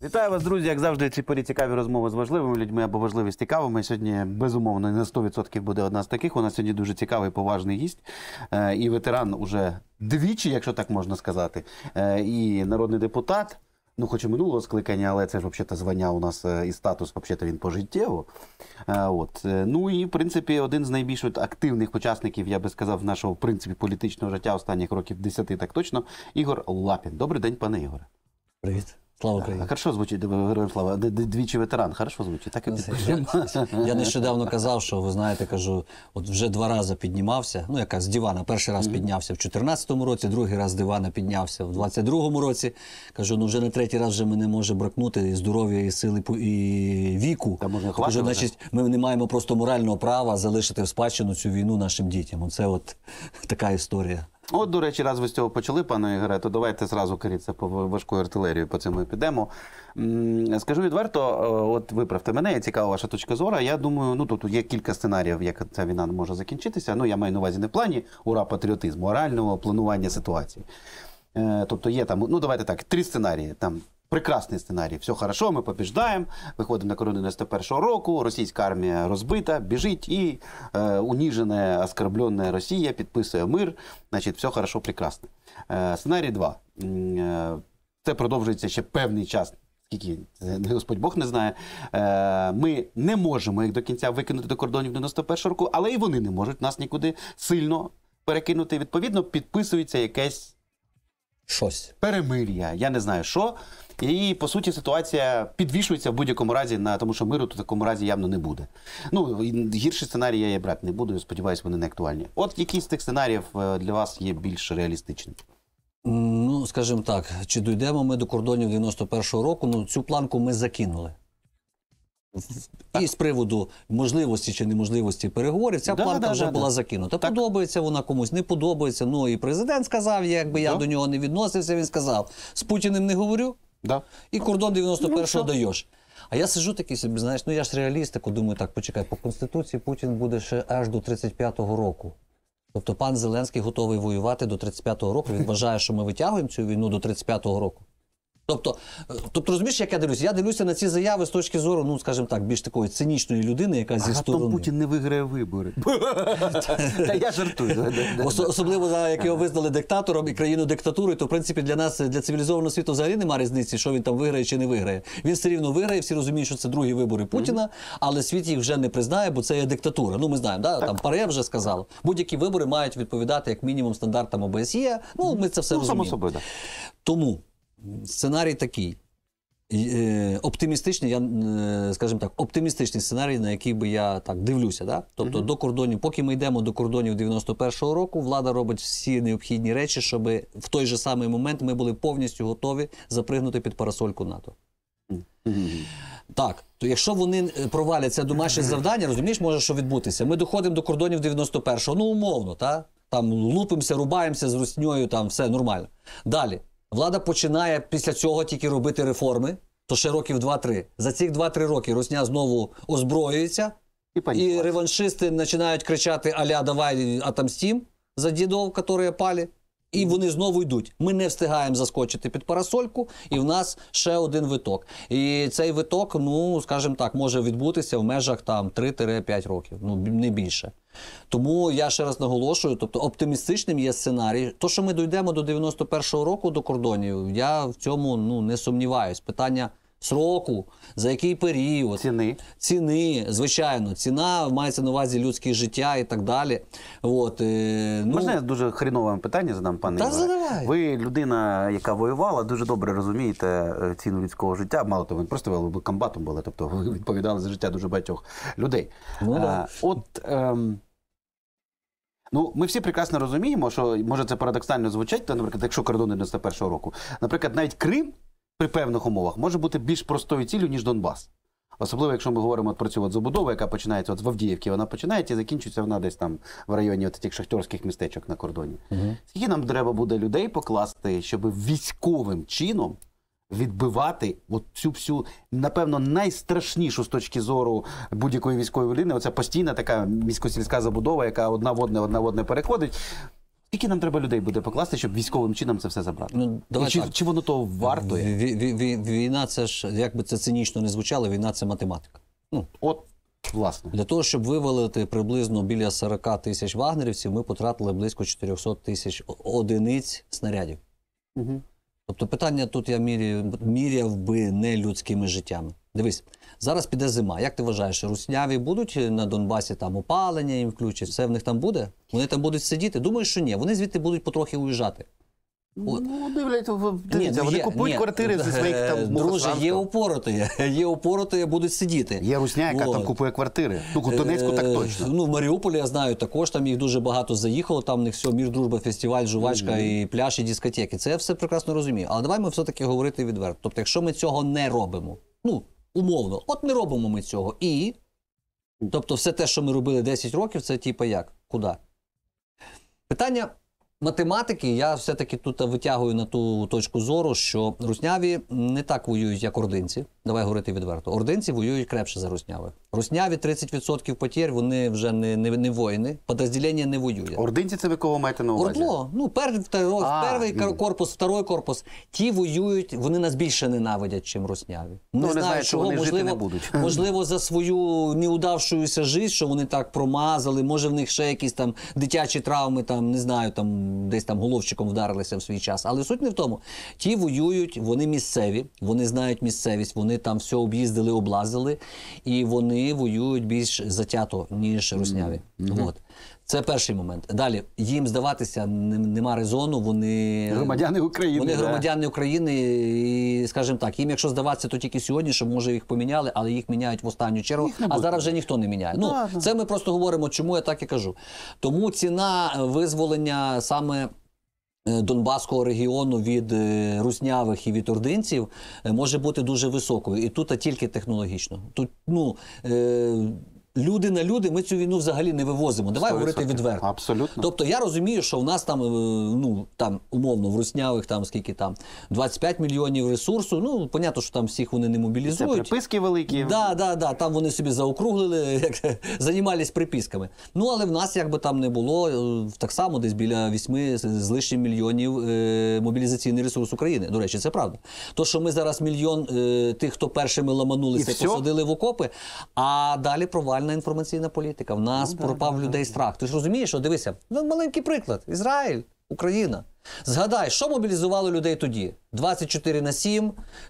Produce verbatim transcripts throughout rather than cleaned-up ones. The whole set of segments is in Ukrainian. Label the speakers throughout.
Speaker 1: Вітаю вас, друзі! Як завжди, ці порі цікаві розмови з важливими людьми або важливі з цікавими. Сьогодні, безумовно, на сто відсотків буде одна з таких. У нас сьогодні дуже цікавий, поважний гість. І ветеран уже двічі, якщо так можна сказати. І народний депутат, ну, хоч і минулого скликання, але це ж, взагалі, звання у нас і статус, взагалі, він пожиттєво. От. Ну і, в принципі, один з найбільш активних учасників, я би сказав, нашого, в принципі, політичного життя останніх років десяти, так точно, Ігор Лапін. Добрий день, пане Ігоре.
Speaker 2: Привіт. Слава Україні.
Speaker 1: А хорошо звучить, героям слава, двічі ветеран, хорошо звучить, так і підпишемо.
Speaker 2: Я нещодавно казав, що, ви знаєте, кажу, от вже два рази піднімався, ну, яка з дивана, перший раз піднявся в чотирнадцятому році, другий раз з дивана піднявся в двадцять другому році. Кажу, ну вже на третій раз вже мене може бракнути і здоров'я, і сили, і віку. Кажу, значить, ми не маємо просто морального права залишити в спадщину цю війну нашим дітям. Оце от така історія.
Speaker 1: От, до речі, раз ви з цього почали, пане Ігоре, то давайте зразу керіться по важкої артилерії, по цьому і підемо. Скажу відверто, от виправте мене, цікава ваша точка зору. Я думаю, ну тут є кілька сценаріїв, як ця війна може закінчитися. Ну, я маю на увазі не в плані ура патріотизму, а реального планування ситуації. Тобто є там, ну давайте так, три сценарії. Там прекрасний сценарій. Все хорошо, ми побіждаємо, виходимо на корону дев'яносто першого року, російська армія розбита, біжить і е, уніжена, оскорблена Росія підписує мир, значить, все хорошо, прекрасно. Е, сценарій два. Е, це продовжується ще певний час, скільки Господь Бог не знає. Е, ми не можемо їх до кінця викинути до кордонів дев'яносто першого року, але і вони не можуть нас нікуди сильно перекинути. Відповідно, підписується якесь
Speaker 2: щось.
Speaker 1: Перемир'я, я не знаю що. І, по суті, ситуація підвішується в будь-якому разі, на тому, що миру в такому разі явно не буде. Ну, гірші сценарії я брати не буду, сподіваюся, вони не актуальні. От які з тих сценаріїв для вас є більш реалістичними?
Speaker 2: Ну, скажімо так, чи дійдемо ми до кордонів дев'яносто першого року, ну, цю планку ми закинули. Так. І з приводу можливості чи неможливості переговорів, ця да, планка да, вже да, була да. закинута. Так. Подобається вона комусь, не подобається. Ну, і президент сказав, якби я да. до нього не відносився, він сказав, з Путіним не говорю, да. і кордон дев'яносто першого ну, даєш. А я сиджу такий собі, знаєш, ну я ж реаліст, так думаю, так, почекай, по Конституції Путін буде ще аж до тридцять п'ятого року. Тобто пан Зеленський готовий воювати до тридцять п'ятого року, він вважає, що ми витягуємо цю війну до тридцять п'ятого року. Тобто, тобто, розумієш, як я дивлюся? Я дивлюся на ці заяви з точки зору, ну, скажімо так, більш такої цинічної людини, яка зі
Speaker 1: а
Speaker 2: сторони...
Speaker 1: А Путін не виграє вибори. Та я жартую.
Speaker 2: Особливо, як його визнали диктатором і країну диктатурою, то, в принципі, для нас, для цивілізованого світу взагалі немає різниці, що він там виграє чи не виграє. Він все рівно виграє, всі розуміють, що це другі вибори Путіна, але світ їх вже не признає, бо це є диктатура. Ну, ми знаємо, да? Там Паре вже сказав. Будь-які вибори мають відповідати як мінімум стандартам О Б С Є. Ну, ми це все
Speaker 1: ну,
Speaker 2: розуміємо.
Speaker 1: Само собою, да.
Speaker 2: Тому сценарій такий. Оптимістичний, я, скажімо так, оптимістичний сценарій, на який би я так дивлюся. Да? Тобто, uh-huh. до кордонів, поки ми йдемо до кордонів дев'яносто першого року, влада робить всі необхідні речі, щоб в той же самий момент ми були повністю готові запригнути під парасольку НАТО. Uh-huh. Так, то якщо вони провалять це домашнє завдання, розумієш, може що відбутися. Ми доходимо до кордонів дев'яносто першого, ну умовно, та? Там лупимося, рубаємося з русньою, там все нормально. Далі. Влада починає після цього тільки робити реформи, то ще років два-три. За ці два-три роки Росня знову озброюється, і, і реваншисти починають кричати «Аля, давай отомстим за дідов, які пали», і вони знову йдуть. Ми не встигаємо заскочити під парасольку, і в нас ще один виток. І цей виток, ну, скажімо так, може відбутися в межах там три-п'ять років, ну, не більше. Тому я ще раз наголошую, тобто оптимістичним є сценарій. То, що ми дійдемо до дев'яносто першого року, до кордонів, я в цьому ну, не сумніваюсь. Питання сроку, за який період.
Speaker 1: Ціни.
Speaker 2: Ціни, звичайно. Ціна, мається на увазі людське життя і так далі. От, е, ну...
Speaker 1: Можна я дуже хрінове питання задам, пане Ігоре?
Speaker 2: Та задавай.
Speaker 1: Ви людина, яка воювала, дуже добре розумієте ціну людського життя. Мало того, ви просто ви комбатом були, тобто ви відповідали за життя дуже багатьох людей.
Speaker 2: Ну,
Speaker 1: а,
Speaker 2: да.
Speaker 1: От... Ем... Ну, ми всі прекрасно розуміємо, що, може це парадоксально звучить, наприклад, якщо кордони дев'яносто першого року, наприклад, навіть Крим при певних умовах може бути більш простою ціллю, ніж Донбас. Особливо, якщо ми говоримо от про цю от забудову, яка починається от в Авдіївці, вона починається і закінчується вона десь там в районі от тих шахтерських містечок на кордоні. Угу. Скільки нам треба буде людей покласти, щоб військовим чином відбивати от цю всю, напевно, найстрашнішу з точки зору будь-якої військової людини, оця постійна така місько-сільська забудова, яка одна в одне, одна в одне переходить. Скільки нам треба людей буде покласти, щоб військовим чином це все забрати?
Speaker 2: Ну, давай
Speaker 1: І чи,
Speaker 2: так.
Speaker 1: чи воно того вартує?
Speaker 2: Ві- ві- ві- Війна, це ж, як би це цинічно не звучало, війна – це математика. Ну,
Speaker 1: От, власне.
Speaker 2: для того, щоб вивалити приблизно біля сорок тисяч вагнерівців, ми потратили близько чотириста тисяч одиниць снарядів.
Speaker 1: Угу.
Speaker 2: Тобто питання тут я міряв, міряв би не людськими життями. Дивись, зараз піде зима. Як ти вважаєш, русняві будуть на Донбасі там опалення їм включать? Все в них там буде? Вони там будуть сидіти? Думаю, що ні. Вони звідти будуть потрохи уїжджати. О,
Speaker 1: Ну, дивляться, в- дивіться,
Speaker 2: ну,
Speaker 1: вони
Speaker 2: є-
Speaker 1: купують
Speaker 2: ні,
Speaker 1: квартири зі своїх
Speaker 2: е,
Speaker 1: там
Speaker 2: Друже, є
Speaker 1: Мухосранського.
Speaker 2: упороти, є упороти, будуть сидіти.
Speaker 1: Є русня, яка
Speaker 2: От.
Speaker 1: там купує квартири. Ну, у Донецьку так
Speaker 2: Е,
Speaker 1: точно.
Speaker 2: Ну, в Маріуполі, я знаю, також там їх дуже багато заїхало, там в них все, мір, дружба, фестиваль, жувачка, mm-hmm. і пляж, і дискотеки. Це я все прекрасно розумію. Але давай ми все-таки говорити відверто. Тобто, якщо ми цього не робимо, ну, умовно, от не робимо ми цього, і, тобто, все те, що ми робили десять років, це типу як? Куди? Питання математики я все-таки тут витягую на ту точку зору, що русняві не так воюють, як ординці. Давай говорити відверто. Ординці воюють крепше за руснявих. Русняві тридцять відсотків потерь, вони вже не, не, не воїни, підрозділення не воює.
Speaker 1: Ординці це ви кого маєте на увазі?
Speaker 2: Ордло, ну, пер, второй,
Speaker 1: А,
Speaker 2: перший
Speaker 1: він.
Speaker 2: корпус, второй корпус. Ті воюють, вони нас більше ненавидять, чим русняві. Не
Speaker 1: Ну, вони
Speaker 2: знаю,
Speaker 1: знають, що
Speaker 2: чого,
Speaker 1: вони жити
Speaker 2: можливо,
Speaker 1: не будуть.
Speaker 2: можливо, за свою неудавшуюся життя, що вони так промазали, може в них ще якісь там дитячі травми, там, не знаю, там десь там головчиком вдарилися в свій час. Але суть не в тому. Ті воюють, вони місцеві, вони знають місцевість, вони там все об'їздили, облазили, і вони воюють більш затято, ніж русняві. Mm-hmm. От. Це перший момент. Далі, їм здаватися нема резону, вони
Speaker 1: Громадяни України.
Speaker 2: Вони
Speaker 1: да.
Speaker 2: громадяни України, і, скажімо так, їм якщо здаватися, то тільки сьогодні, що може їх поміняли, але їх міняють в останню чергу, а зараз вже ніхто не міняє. Ну,
Speaker 1: Ладно.
Speaker 2: це ми просто говоримо, чому я так і кажу. Тому ціна визволення саме Донбаського регіону від е, руснявих і від ординців е, може бути дуже високою. І тут а тільки технологічно. Тут, ну, е, люди на люди, ми цю війну взагалі не вивозимо. Давай
Speaker 1: сто
Speaker 2: говорити
Speaker 1: відсотків.
Speaker 2: відверто.
Speaker 1: Абсолютно.
Speaker 2: Тобто я розумію, що в нас там, е, ну, там, умовно, в руснявих там, скільки там, двадцять п'ять мільйонів ресурсу, ну, понятно, що там всіх вони не
Speaker 1: Це
Speaker 2: мобілізують.
Speaker 1: приписки великі.
Speaker 2: Да, да, да, там вони собі заокруглили, як займались приписками. Ну, але в нас, як би там не було, е, так само десь біля вісьми з лишнім мільйонів е, мобілізаційний ресурс України. До речі, це правда. То, що ми зараз мільйон е, тих, хто першими ламанулися,
Speaker 1: І все?
Speaker 2: посадили в окопи, а далі провальна інформаційна політика. В нас
Speaker 1: Ну, да,
Speaker 2: пропав
Speaker 1: да,
Speaker 2: в людей
Speaker 1: да.
Speaker 2: страх. Ти ж розумієш, що дивися, ну, маленький приклад. Ізраїль, Україна. Згадай, що мобілізувало людей тоді? двадцять чотири на сім,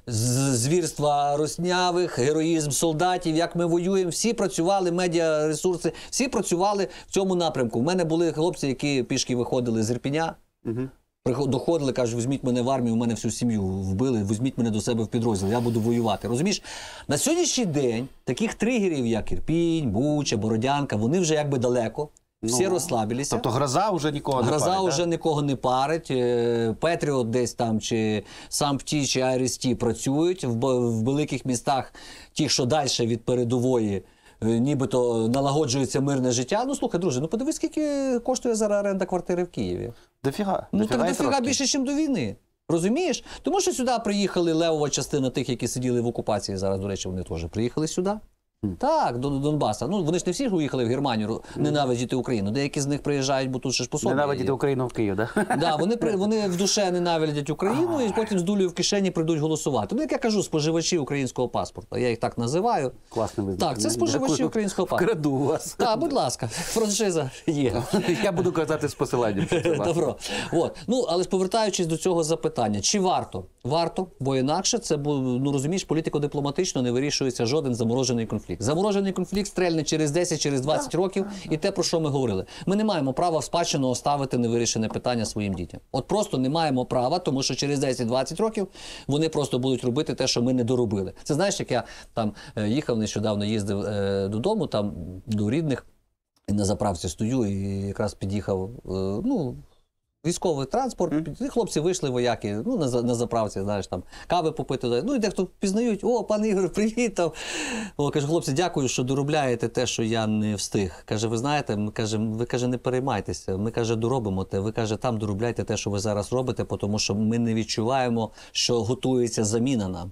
Speaker 2: з- звірства руснявих, героїзм солдатів, як ми воюємо. Всі працювали, медіаресурси, всі працювали в цьому напрямку. У мене були хлопці, які пішки виходили з Ірпіня,
Speaker 1: Угу.
Speaker 2: приход- доходили, кажуть, візьміть мене в армію, у мене всю сім'ю вбили, візьміть мене до себе в підрозділ, я буду воювати. Розумієш? На сьогоднішній день таких тригерів, як Ірпінь, Буча, Бородянка, вони вже якби далеко. Всі
Speaker 1: Ну,
Speaker 2: розслабилися.
Speaker 1: Тобто гроза вже нікого не
Speaker 2: Гроза
Speaker 1: парить,
Speaker 2: вже
Speaker 1: да?
Speaker 2: нікого не парить. Е, Петріот десь там, чи Сампті, чи Айрес-Ті працюють. В, б- в великих містах, ті, що далі від передової, е, нібито налагоджується мирне життя. Ну, слухай, друже, ну подивись, скільки коштує зараз оренда квартири в Києві.
Speaker 1: Дофіга.
Speaker 2: Ну, так
Speaker 1: і
Speaker 2: дофіга
Speaker 1: трошки.
Speaker 2: більше, ніж до війни. Розумієш? Тому що сюди приїхали левова частина тих, які сиділи в окупації. Зараз, до речі, вони теж приїхали сюди. Так, до Донбаса. Ну, вони ж не всі ж уїхали в Германію ненавидіти Україну. Деякі з них приїжджають, бо тут ще ж пособі.
Speaker 1: Ненавидіти Україну в Київ, так?
Speaker 2: Да, вони, при- вони в душе ненавидять Україну і потім з дулею в кишені прийдуть голосувати. Ну, як я кажу, споживачі українського паспорта. Я їх так називаю.
Speaker 1: Класне визначення.
Speaker 2: Так, це споживачі
Speaker 1: Дякую.
Speaker 2: українського паспорта.
Speaker 1: Краду у вас.
Speaker 2: Так, будь ласка, франшиза є.
Speaker 1: Я буду казати з посиланням. що це ваше.
Speaker 2: Добро. От. Ну, але ж повертаючись до цього запитання, чи варто? Варто, бо інакше це, бу- ну розумієш, політико-дипломатично не вирішується жоден заморожений конфлікт. Заморожений конфлікт стрельне через десять, через двадцять років, і те, про що ми говорили. Ми не маємо права в спадщину оставити невирішене питання своїм дітям. От просто не маємо права, тому що через десять-двадцять років вони просто будуть робити те, що ми не доробили. Це знаєш, як я там е, їхав нещодавно, їздив е, додому, там до рідних, і на заправці стою, і якраз під'їхав, е, ну, військовий транспорт, mm. хлопці вийшли, вояки, ну, на, за- на заправці, знаєш, там, кави попити, ну, і дехто пізнають, о, пан Ігор, привіт, там. О, каже, хлопці, дякую, що доробляєте те, що я не встиг. Каже, ви знаєте, ми, каже, ви, каже, не переймайтеся, ми, каже, доробимо те, ви, каже, там доробляйте те, що ви зараз робите, тому що ми не відчуваємо, що готується заміна нам.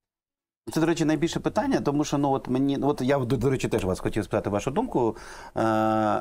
Speaker 1: Це, до речі, найбільше питання, тому що, ну, от мені, ну, от я, до, до речі, теж вас хотів спитати вашу думку. Е,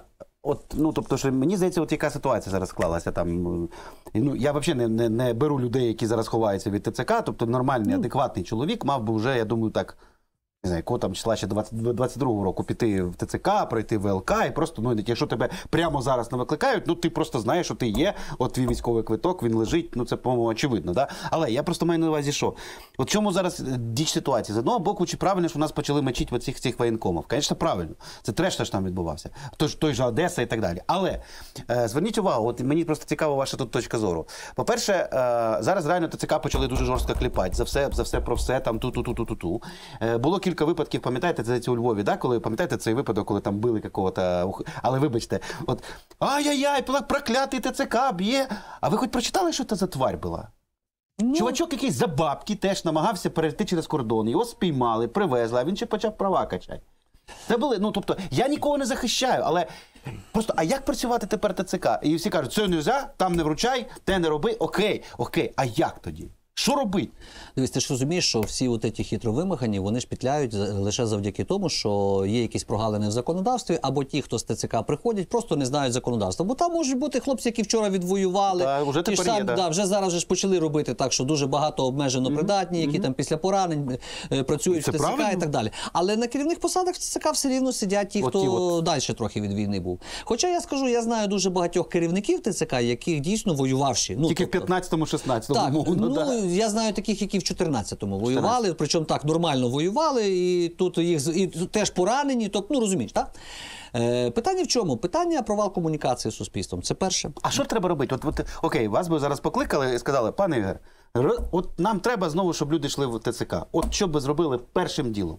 Speaker 1: От, ну, тобто, що мені здається, от яка ситуація зараз склалася там. Ну, я взагалі не, не, не беру людей, які зараз ховаються від ТЦК, тобто нормальний, адекватний чоловік мав би вже, я думаю, так, не знаю, якого там числа ще двадцять другого року піти в ТЦК, пройти в ВЛК і просто, ну, якщо тебе прямо зараз не викликають, ну, ти просто знаєш, що ти є, от твій військовий квиток, він лежить, ну, це, по-моєму, очевидно, да? Але я просто маю на увазі, що? От в чому зараз діч ситуації? З одного боку, чи правильно, що в нас почали мочити оцих цих воєнкомів? Звісно, правильно. Це треш, що ж там відбувався. Тож, той же Одеса і так далі. Але е, зверніть увагу, от мені просто цікава ваша тут точка зору. По-перше, е, зараз реально ТЦК почали дуже жорстко кліпати. За все, за все про все, там ту-ту-ту-ту-ту-ту. Е, було кілька випадків, пам'ятаєте, це у Львові, да? Коли, пам'ятаєте цей випадок, коли там били какого-то... Але вибачте, от ай-яй-яй, проклятий ТЦК б'є. А ви хоч прочитали, що це за тварь була? Ну... Чувачок якийсь за бабки теж намагався перейти через кордон. Його спіймали, привезли, а він ще почав права качати. Це були, ну, тобто, я нікого не захищаю, але просто, а як працювати тепер ТЦК? І всі кажуть, це не можна, там не вручай, те не роби, окей, окей, а як тоді? Що робити?
Speaker 2: Дивись, ти ж розумієш, що всі от ці хитровимахані, вони ж петляють лише завдяки тому, що є якісь прогалини в законодавстві, або ті, хто з ТЦК приходять, просто не знають законодавства. Бо там можуть бути хлопці, які вчора відвоювали,
Speaker 1: та, вже,
Speaker 2: ті ж
Speaker 1: тепер
Speaker 2: самі,
Speaker 1: є, да.
Speaker 2: Да, вже зараз ж почали робити так, що дуже багато обмежено придатні, які mm-hmm. там після поранень е, працюють в ТЦК правильно? І так далі. Але на керівних посадах в ТЦК все рівно сидять ті, от хто от... далі трохи від війни був. Хоча я скажу, я знаю дуже багатьох керівників ТЦК, яких дійсно воювавші. Ну,
Speaker 1: тільки
Speaker 2: тобто,
Speaker 1: в п'ятнадцятому-шістнадцятому.
Speaker 2: Так,
Speaker 1: ну,
Speaker 2: ну,
Speaker 1: да.
Speaker 2: я знаю таких, які в чотирнадцятому воювали, причому так нормально воювали, і тут їх і теж поранені, тобто, ну розумієш, так? Е, питання в чому? Питання провал комунікації з суспільством. Це перше.
Speaker 1: А що треба робити? От, от, окей, вас би зараз покликали і сказали, пане Ігор, р, от нам треба знову, щоб люди йшли в ТЦК. От що б ви зробили першим ділом?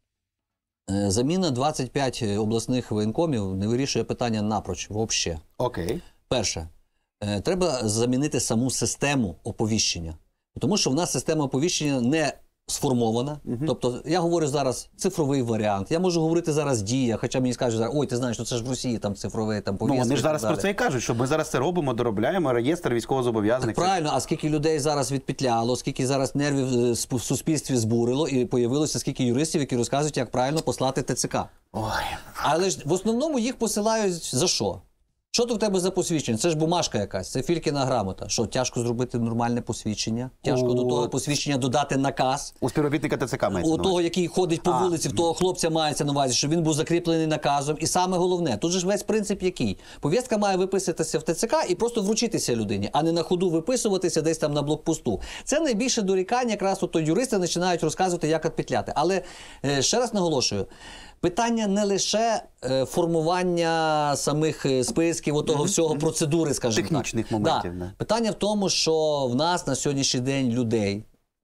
Speaker 2: Е, заміна двадцять п'ять обласних воєнкомів не вирішує питання напроч, взагалі.
Speaker 1: Окей.
Speaker 2: Перше. Е, треба замінити саму систему оповіщення. Тому що в нас система оповіщення не сформована. Uh-huh. Тобто, я говорю зараз цифровий варіант. Я можу говорити зараз дія, хоча мені скажуть зараз, ой, ти знаєш, що це ж в Росії там цифровий, там повістки.
Speaker 1: Ну, вони ж зараз
Speaker 2: далі.
Speaker 1: про це і кажуть, що ми зараз це робимо, доробляємо реєстр військовозобов'язаних.
Speaker 2: Правильно, а скільки людей зараз відпетляло, скільки зараз нервів в суспільстві збурило, і появилося скільки юристів, які розказують, як правильно послати ТЦК.
Speaker 1: Ой.
Speaker 2: Але ж в основному їх посилають за що? Що то в тебе за посвідчення? Це ж бумажка якась, це Фількіна грамота. Що, тяжко зробити нормальне посвідчення? Тяжко О... до того посвідчення додати наказ?
Speaker 1: У співробітника ТЦК мається.
Speaker 2: У того, який ходить по а, вулиці, в того хлопця мається на увазі, щоб він був закріплений наказом. І саме головне, тут же ж весь принцип який? Повістка має виписатися в ТЦК і просто вручитися людині, а не на ходу виписуватися десь там на блокпосту. Це найбільше дорікання, якраз от юристи починають розказувати, як відпетляти. Але, ще раз наголошую, питання не лише е, формування самих списків, отого mm-hmm. всього, процедури, скажімо
Speaker 1: технічних
Speaker 2: так.
Speaker 1: моментів.
Speaker 2: Да.
Speaker 1: Не.
Speaker 2: Питання в тому, що в нас на сьогоднішній день людей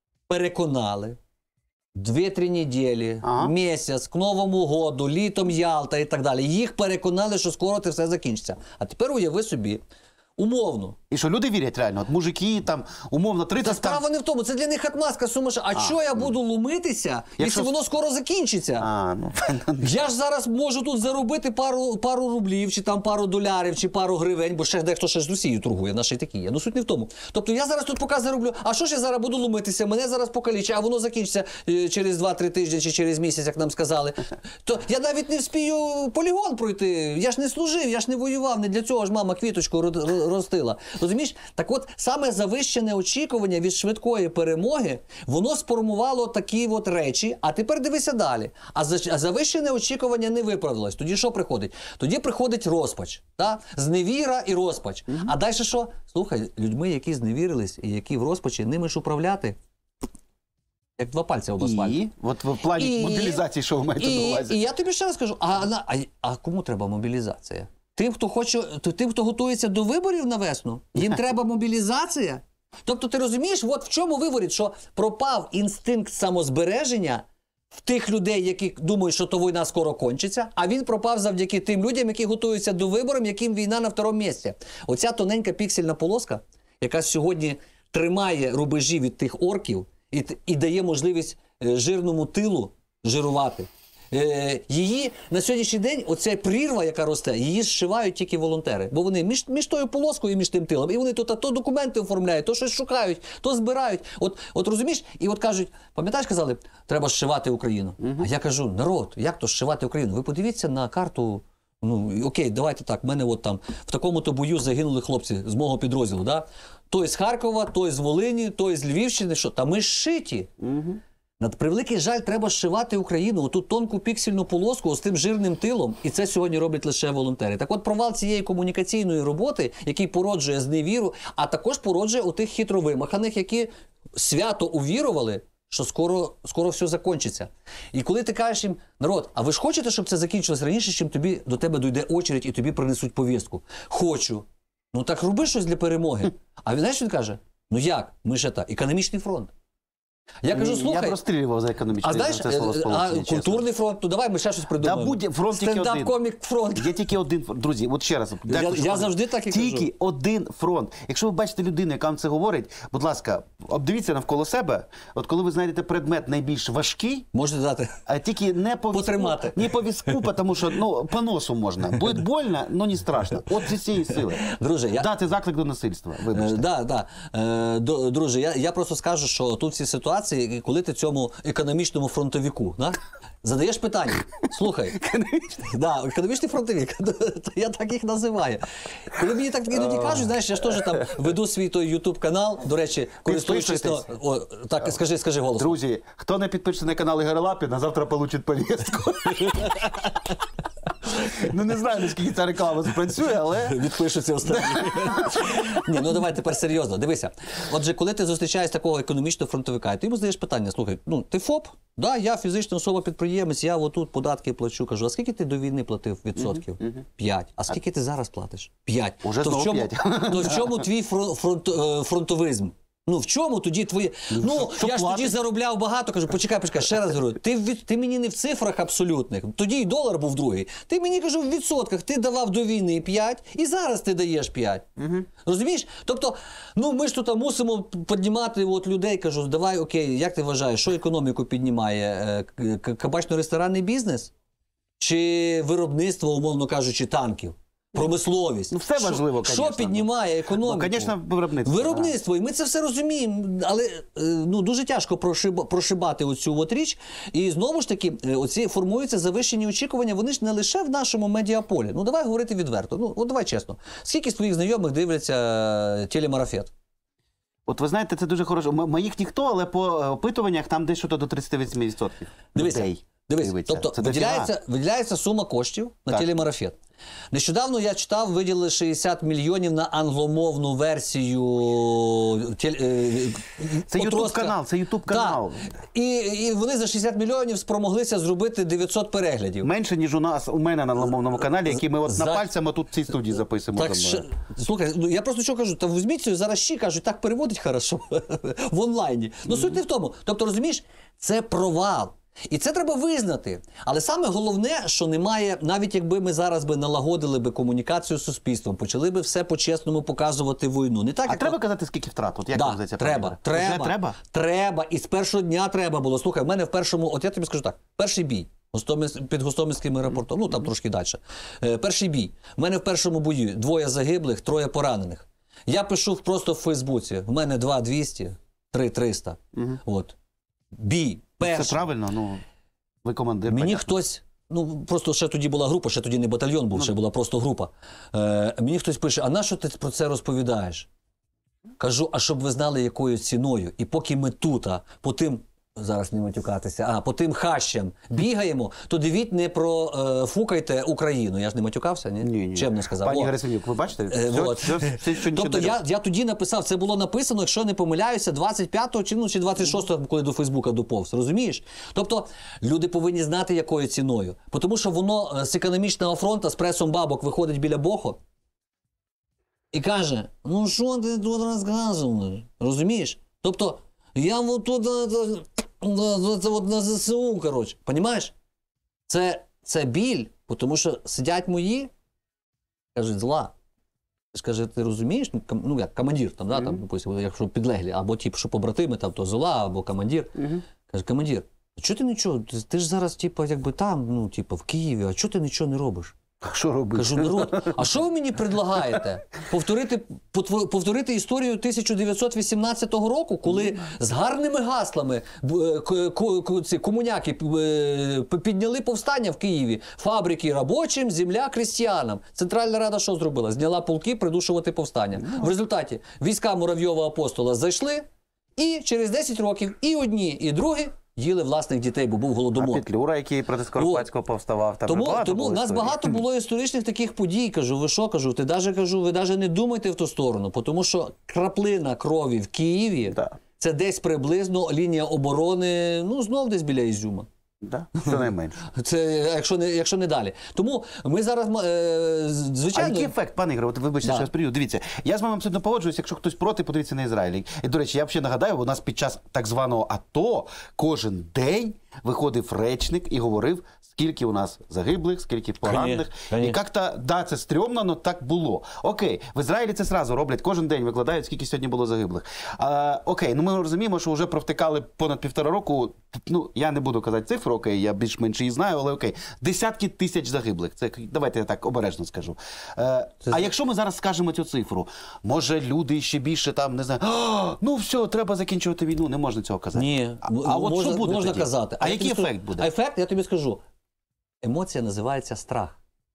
Speaker 2: переконали дві-три неділі, ага. місяць, к Новому году, літом Ялта і так далі. Їх переконали, що скоро це все закінчиться. А тепер уяви собі, умовно.
Speaker 1: І що люди вірять реально? От мужики там, умовно, тридцять...
Speaker 2: Та справа
Speaker 1: там...
Speaker 2: не в тому, це для них отмазка сумасшедша. А, а що я буду ломитися, якщо, якщо воно скоро закінчиться?
Speaker 1: А, ну...
Speaker 2: Я ж зараз можу тут заробити пару, пару рублів, чи там пару долярів, чи пару гривень, бо ще дехто ще з Росією торгує, наші такі є. Ну суть не в тому. Тобто я зараз тут поки зароблю, а що ж я зараз буду ломитися, мене зараз покалічать, а воно закінчиться через два-три тижні, чи через місяць, як нам сказали. То я навіть не вспію полігон пройти, я ж не служив, я ж не воював, не для цього ж мама квіточку ростила. Розумієш? Так от, саме завищене очікування від швидкої перемоги, воно сформувало такі от речі, а тепер дивися далі. А завищене очікування не виправдалось. Тоді що приходить? Тоді приходить розпач. Та? Зневіра і розпач. Mm-hmm. А далі що? Слухай, людьми, які зневірились і які в розпачі, ними ж управляти, як два пальця об асфальт.
Speaker 1: І? От в плані і, мобілізації, що ви маєте на увазі?
Speaker 2: І я тобі ще раз кажу, а, а, а кому треба мобілізація? Тим, хто хоче, тим, хто готується до виборів на весну, їм треба мобілізація. Тобто ти розумієш, от в чому виворіт, що пропав інстинкт самозбереження в тих людей, які думають, що то війна скоро кончиться, а він пропав завдяки тим людям, які готуються до виборів, яким війна на второму місці. Оця тоненька піксельна полоска, яка сьогодні тримає рубежі від тих орків і, і дає можливість жирному тилу жирувати. Е, її на сьогоднішній день, оця прірва, яка росте, її зшивають тільки волонтери. Бо вони між, між тою полоскою і між тим тилом. І вони то, то документи оформляють, то щось шукають, то збирають. От, от розумієш? І от кажуть, пам'ятаєш, казали, треба зшивати Україну. Угу. А я кажу, народ, як то зшивати Україну? Ви подивіться на карту Ну, окей, давайте так, в мене от там в такому-то бою загинули хлопці з мого підрозділу, да? Той з Харкова, той з Волині, той з Львівщини, що? Та ми ж шиті.
Speaker 1: Угу.
Speaker 2: На превеликий жаль, треба зшивати Україну, оту тонку піксельну полоску з тим жирним тилом, і це сьогодні роблять лише волонтери. Так от провал цієї комунікаційної роботи, який породжує зневіру, а також породжує у тих хитровимаханих, які свято увірували, що скоро, скоро все закінчиться. І коли ти кажеш їм, народ, а ви ж хочете, щоб це закінчилось раніше, чим тобі, до тебе дойде очередь і тобі принесуть повістку? Хочу. Ну так роби щось для перемоги. А він, знаєш, він каже, ну як? Ми ж це, економічний фронт. Я кажу, слухай,
Speaker 1: Я прострілював за економічний
Speaker 2: а знаєш,
Speaker 1: це слово
Speaker 2: а культурний фронт, то давай ми ще щось придумаємо.
Speaker 1: Да будь фронт тільки один.
Speaker 2: Стендап-комік фронт.
Speaker 1: Є тільки один фронт. Друзі, от ще раз.
Speaker 2: Я,
Speaker 1: дякую,
Speaker 2: я
Speaker 1: що
Speaker 2: завжди так і
Speaker 1: тільки
Speaker 2: кажу.
Speaker 1: один фронт. Якщо ви бачите людину, яка вам це говорить, будь ласка, обдивіться навколо себе. От коли ви знайдете предмет найбільш важкий,
Speaker 2: Можете дати.
Speaker 1: а тільки не по візку,
Speaker 2: Потримати.
Speaker 1: не по візку, тому що ну, по носу можна. Буде больно, але не страшно. От зі цієї сили.
Speaker 2: Друже, я...
Speaker 1: Дати заклик до насильства.
Speaker 2: Е,
Speaker 1: Вибачте.
Speaker 2: да, да. Е, до- друже, я, я просто скажу, що тут ці ситуації, коли ти цьому економічному фронтовіку, да, задаєш питання, слухай, да, економічний фронтовик, я так їх називаю. Коли мені так іноді кажуть, знаєш, я ж теж там веду свій той ютуб-канал, до речі, користуючись... то- О, так, скажи, скажи голосно.
Speaker 1: Друзі, хто не підпишеться на канал Ігоря Лапіна, завтра получить повістку. Ну не знаю, наскільки ця реклама спрацює, але...
Speaker 2: Відпишуться останні. Ні, ну давай тепер серйозно. Дивися. Отже, коли ти зустрічаєш такого економічного фронтовика, і ти йому задаєш питання, слухай, ну ти ФОП? Да, я фізична особа-підприємець, я отут податки плачу. Кажу, а скільки ти до війни платив відсотків? П'ять. А скільки ти зараз платиш? П'ять.
Speaker 1: Уже
Speaker 2: То в
Speaker 1: знову
Speaker 2: чому,
Speaker 1: п'ять.
Speaker 2: то в чому твій фрон- фронт, е, фронтовизм? Ну, в чому тоді твоє... Ну,
Speaker 1: що
Speaker 2: я ж тоді
Speaker 1: платить?
Speaker 2: заробляв багато, кажу, почекай, почекай, ще раз говорю, ти, від- ти мені не в цифрах абсолютних, тоді і долар був другий. Ти мені, кажу, в відсотках, ти давав до війни п'ять, і зараз ти даєш п'ять. Угу. Розумієш? Тобто, ну, ми ж тут мусимо піднімати от людей, кажу, давай, окей, як ти вважаєш, що економіку піднімає? Е, к- Кабачно-ресторанний бізнес? Чи виробництво, умовно кажучи, танків? Промисловість.
Speaker 1: Ну, все
Speaker 2: Що-
Speaker 1: важливо,
Speaker 2: Що
Speaker 1: конечно,
Speaker 2: піднімає економіку?
Speaker 1: Ну, конечно, виробництво,
Speaker 2: Виробництво. І ми це все розуміємо. Але е, ну, дуже тяжко прошиба, прошибати оцю от річ. І знову ж таки, е, оці формуються завищені очікування. Вони ж не лише в нашому медіаполі. Ну, давай говорити відверто. Ну, от давай чесно. Скільки з твоїх знайомих дивляться е, телемарафет?
Speaker 1: От ви знаєте, це дуже хорошо. М- Моїх ніхто, але по е, опитуваннях там десь щось до тридцять вісім відсотків
Speaker 2: Дивися,
Speaker 1: людей
Speaker 2: дивись,
Speaker 1: дивиться.
Speaker 2: тобто
Speaker 1: Це
Speaker 2: виділяється, виділяється сума коштів на
Speaker 1: Так.
Speaker 2: телемарафет. Нещодавно я читав, виділили шістдесят мільйонів на англомовну версію теле, е,
Speaker 1: Це
Speaker 2: отростка.
Speaker 1: ютуб-канал, це ютуб-канал.
Speaker 2: Так. І, і вони за шістдесят мільйонів спромоглися зробити дев'ятсот переглядів.
Speaker 1: Менше, ніж у нас, у мене на англомовному каналі, який ми от
Speaker 2: За-
Speaker 1: на пальцями тут в цій студії записуємо.
Speaker 2: Так,
Speaker 1: за
Speaker 2: що,
Speaker 1: мною.
Speaker 2: слухай, ну я просто що кажу, та візьміть цю зараз ще кажуть, так переводить хорошо в онлайні. Ну суть не в тому. Тобто, розумієш, це провал. І це треба визнати. Але саме головне, що немає, навіть якби ми зараз би налагодили би комунікацію з суспільством, почали би все по-чесному показувати війну. Не так,
Speaker 1: А
Speaker 2: як
Speaker 1: треба казати, скільки втрат? От як
Speaker 2: Да,
Speaker 1: вам здається,
Speaker 2: треба,
Speaker 1: правильно?
Speaker 2: треба,
Speaker 1: Вже треба?
Speaker 2: треба. І з першого дня треба було. Слухай, в мене в першому, от я тобі скажу так, перший бій Гостомель- під Гостомельським аеропортом, ну там трошки далі. Е, перший бій. В мене в першому бою двоє загиблих, троє поранених. Я пишу просто в Фейсбуці, в мене два двісті, три триста. От. Бій. Перший.
Speaker 1: Це правильно, ну, ви командир.
Speaker 2: Мені
Speaker 1: понятно.
Speaker 2: хтось, ну просто ще тоді була група, ще тоді не батальйон був, ще була просто група. Е, мені хтось пише, а на що ти про це розповідаєш? Кажу, а щоб ви знали, якою ціною. І поки ми тут, а по тим, зараз не матюкатися, а по тим хащам бігаємо, то дивіть, не профукайте Україну. Я ж не матюкався, ні?
Speaker 1: Ні, ні.
Speaker 2: Чемно сказав.
Speaker 1: Пані
Speaker 2: О.
Speaker 1: Герасимюк, ви бачите?
Speaker 2: Е,
Speaker 1: Все-
Speaker 2: вот.
Speaker 1: все- все, що нічого
Speaker 2: Тобто
Speaker 1: не
Speaker 2: я, я тоді написав, це було написано, якщо не помиляюся, двадцять п'ятого чи, ну, чи двадцять шостого, коли до Фейсбука доповз, розумієш? Тобто люди повинні знати, якою ціною. Тому що воно е, з економічного фронту, з пресом бабок виходить біля Бохо і каже, ну що ти тут розказуєш? Розумієш? Тобто, я вот тут е, е, це от на ЗСУ, коротше, понімаєш? Це, це біль, тому що сидять мої, кажуть, зла. Ти ж каже, ти розумієш, ну, ком- ну як командир, там, да, там, допустим, якщо підлеглі, або ті, що побратими, там, то зола, або командир. Каже, командир, а чого ти нічого, ти, ти ж зараз, типу, якби там, ну, типу, в Києві, а чого ти нічого не робиш?
Speaker 1: Що робити?
Speaker 2: Кажу, народ, а що ви мені предлагаєте? Повторити, потво- повторити історію тисяча дев'ятсот вісімнадцятого року, коли з гарними гаслами б- к- ко- ко- ці комуняки е, п- підняли повстання в Києві. Фабрики робочим, земля крестьянам. Центральна Рада що зробила? Зняла полки придушувати повстання. В результаті війська Муравйова Апостола зайшли, і через десять років і одні, і другі їли власних дітей, бо був
Speaker 1: А
Speaker 2: голодомор.
Speaker 1: Петлюра, який проти Скоропадського повставав, там
Speaker 2: Тому,
Speaker 1: багато
Speaker 2: тому
Speaker 1: було
Speaker 2: у нас
Speaker 1: історій.
Speaker 2: багато було історичних таких подій. Кажу, ви що, кажу, ти даже, кажу, ви навіть не думайте в ту сторону, тому що краплина крові в Києві,
Speaker 1: Да.
Speaker 2: це десь приблизно лінія оборони, ну, знов десь біля Ізюма.
Speaker 1: Да, це найменше.
Speaker 2: Це, якщо не, якщо не далі. Тому ми зараз, е,
Speaker 1: А
Speaker 2: звичайно...
Speaker 1: який ефект, пане Ігоре, от вибачте,
Speaker 2: Да.
Speaker 1: що я сприю. Дивіться, я з вами абсолютно погоджуюсь, якщо хтось проти, подивіться на Ізраїль. І, до речі, я ще нагадаю, у нас під час так званого АТО кожен день виходив речник і говорив, скільки у нас загиблих, скільки поранених.
Speaker 2: Конечно.
Speaker 1: І як-то, да, це стрьомно, але так було. Окей, в Ізраїлі це зразу роблять, кожен день викладають, скільки сьогодні було загиблих. А, окей, ну ми розуміємо, що вже провтикали понад півтора року, ну, я не буду казати цифру, окей, я більш-менш її знаю, але окей, десятки тисяч загиблих. Це, давайте я так обережно скажу. Е, а якщо ми зараз скажемо цю цифру, може люди ще більше там, не знаю, «А, ну все, треба закінчувати війну, не можна цього казати.
Speaker 2: Ні,
Speaker 1: а, а от
Speaker 2: можна,
Speaker 1: що буде
Speaker 2: можна
Speaker 1: тоді?
Speaker 2: казати.
Speaker 1: А
Speaker 2: я
Speaker 1: який
Speaker 2: тобі
Speaker 1: ефект
Speaker 2: скажу-
Speaker 1: буде?
Speaker 2: А ефект, я тобі скажу. Емоція називається страх.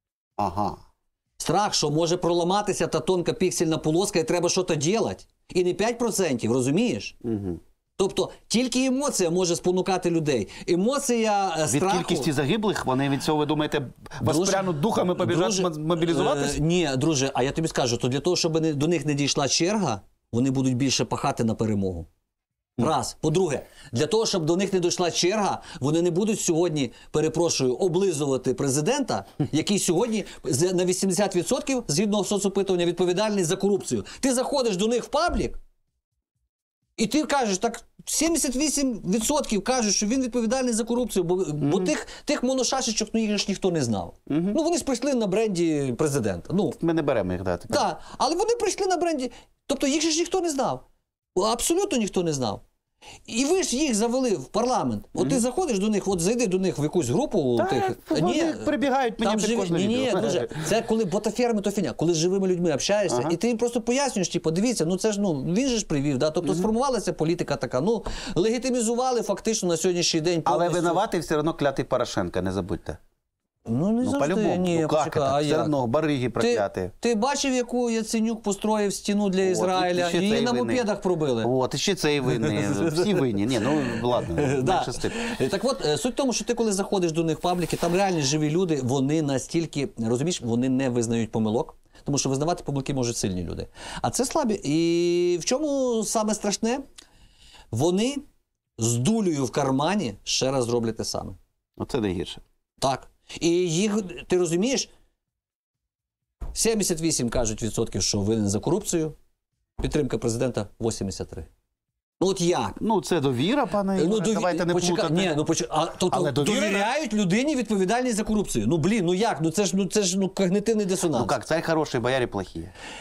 Speaker 1: Ага.
Speaker 2: Страх, що може проламатися та тонка піксельна полоска і треба щось робити. І не п'ять відсотків, розумієш?
Speaker 1: Угу.
Speaker 2: Тобто тільки емоція може спонукати людей. Емоція е,
Speaker 1: Від
Speaker 2: страху...
Speaker 1: кількості загиблих, вони від цього, ви думаєте, воспрянуть духами, побіжать
Speaker 2: друже,
Speaker 1: м- мобілізуватись?
Speaker 2: Е, ні, друже, а я тобі скажу, то для того, щоб не- до них не дійшла черга, вони будуть більше пахати на перемогу. Раз. По-друге, для того, щоб до них не дійшла черга, вони не будуть сьогодні, перепрошую, облизувати президента, який сьогодні з- на вісімдесят відсотків, згідно соцопитування, відповідальний за корупцію. Ти заходиш до них в паблік, і ти кажеш, так сімдесят вісім відсотків кажуть, що він відповідальний за корупцію, бо, бо тих, тих моношашечок, ну, їх ж ніхто не знав. Ну, вони ж прийшли на бренді президента. Ну,
Speaker 1: Ми не беремо їх дати.
Speaker 2: так, але вони прийшли на бренді. Тобто їх же ж ніхто не знав. Абсолютно ніхто не знав. І ви ж їх завели в парламент. От ти заходиш до них, от зайди до них в якусь групу.
Speaker 1: Та,
Speaker 2: тих.
Speaker 1: вони прибігають мені
Speaker 2: там
Speaker 1: під
Speaker 2: живі-
Speaker 1: кожне
Speaker 2: ні, ні,
Speaker 1: відео.
Speaker 2: друже, це коли ботаферми, то фіня. Коли з живими людьми общаєшся,
Speaker 1: Ага.
Speaker 2: і ти їм просто пояснюєш, типу, дивіться, ну це ж, ну, він же ж привів, да? Тобто сформувалася політика така, ну, легітимізували фактично на сьогоднішній день
Speaker 1: Але
Speaker 2: повністю.
Speaker 1: винуватий все одно клятий Порошенка, не забудьте.
Speaker 2: Ну, не
Speaker 1: Ну,
Speaker 2: завжди,
Speaker 1: по-любому.
Speaker 2: ні,
Speaker 1: Ну, как
Speaker 2: почекай,
Speaker 1: это?
Speaker 2: а
Speaker 1: Все
Speaker 2: як?
Speaker 1: одно, бариги прокляті.
Speaker 2: Ти, ти бачив, яку Яценюк построїв стіну для Ізраїля?
Speaker 1: і ще
Speaker 2: Її
Speaker 1: цей
Speaker 2: на
Speaker 1: винний.
Speaker 2: мопедах пробили.
Speaker 1: От, і ще цей винний. Всі винні. Ні, ну ладно,
Speaker 2: Да.
Speaker 1: менше з тим.
Speaker 2: Так от, е, суть в тому, що ти коли заходиш до них в пабліки, там реальні живі люди, вони настільки, розумієш, вони не визнають помилок, тому що визнавати помилки можуть сильні люди. А це слабі. І в чому саме страшне? Вони з дулею в кармані ще раз зроблять те саме.
Speaker 1: Оце найгірше.
Speaker 2: Так. І їх, ти розумієш, сімдесят вісім кажуть відсотків, що винен за корупцію, підтримка президента вісімдесят три. Ну от як?
Speaker 1: Ну, це довіра, пане Ігоре,
Speaker 2: дові-
Speaker 1: давайте не
Speaker 2: почекай,
Speaker 1: плутати.
Speaker 2: Ні, ну почекай, а, тобто
Speaker 1: Але довіра-
Speaker 2: довіряють людині відповідальність за корупцію. Ну блін, ну як? Ну це ж ну це ж ну когнитивний дисонанс.
Speaker 1: Ну як, царь хороший, боярі плохі.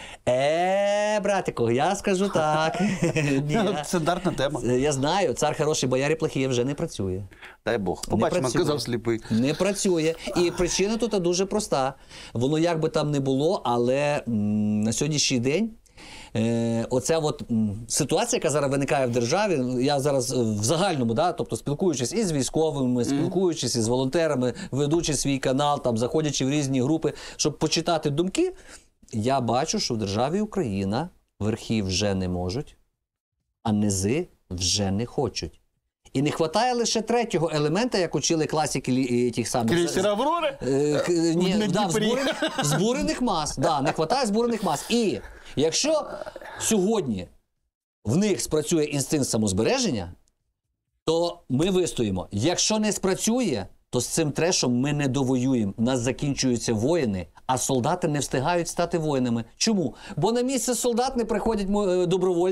Speaker 2: Е, братику, я скажу так. Ні.
Speaker 1: Стандартна тема.
Speaker 2: Я знаю, цар хороший, боярі плохі вже не працює.
Speaker 1: Дай Бог. Побачимо,
Speaker 2: працює.
Speaker 1: сказав сліпий.
Speaker 2: Не працює. І причина тут дуже проста. Воно як би там не було, але м, на сьогоднішній день е, оця от м, ситуація, яка зараз виникає в державі, я зараз е, в загальному, да, тобто спілкуючись із військовими, спілкуючись із волонтерами, ведучи свій канал, там, заходячи в різні групи, щоб почитати думки, я бачу, що в державі Україна верхи вже не можуть, а низи вже не хочуть. І не вистачає лише третього елемента, як учили класики лі- тих самих...
Speaker 1: Крейсер Аврори?
Speaker 2: Е, к- ні,
Speaker 1: На
Speaker 2: да,
Speaker 1: Дніпрі.
Speaker 2: збурених, збурених мас. Да, не вистачає збурених мас. І якщо сьогодні в них спрацює інстинкт самозбереження, то ми вистоїмо. Якщо не спрацює, то з цим трешом ми не довоюємо. У нас закінчуються воїни, а солдати не встигають стати воїнами. Чому? Бо на місце солдат не приходять мо- е, добровольці,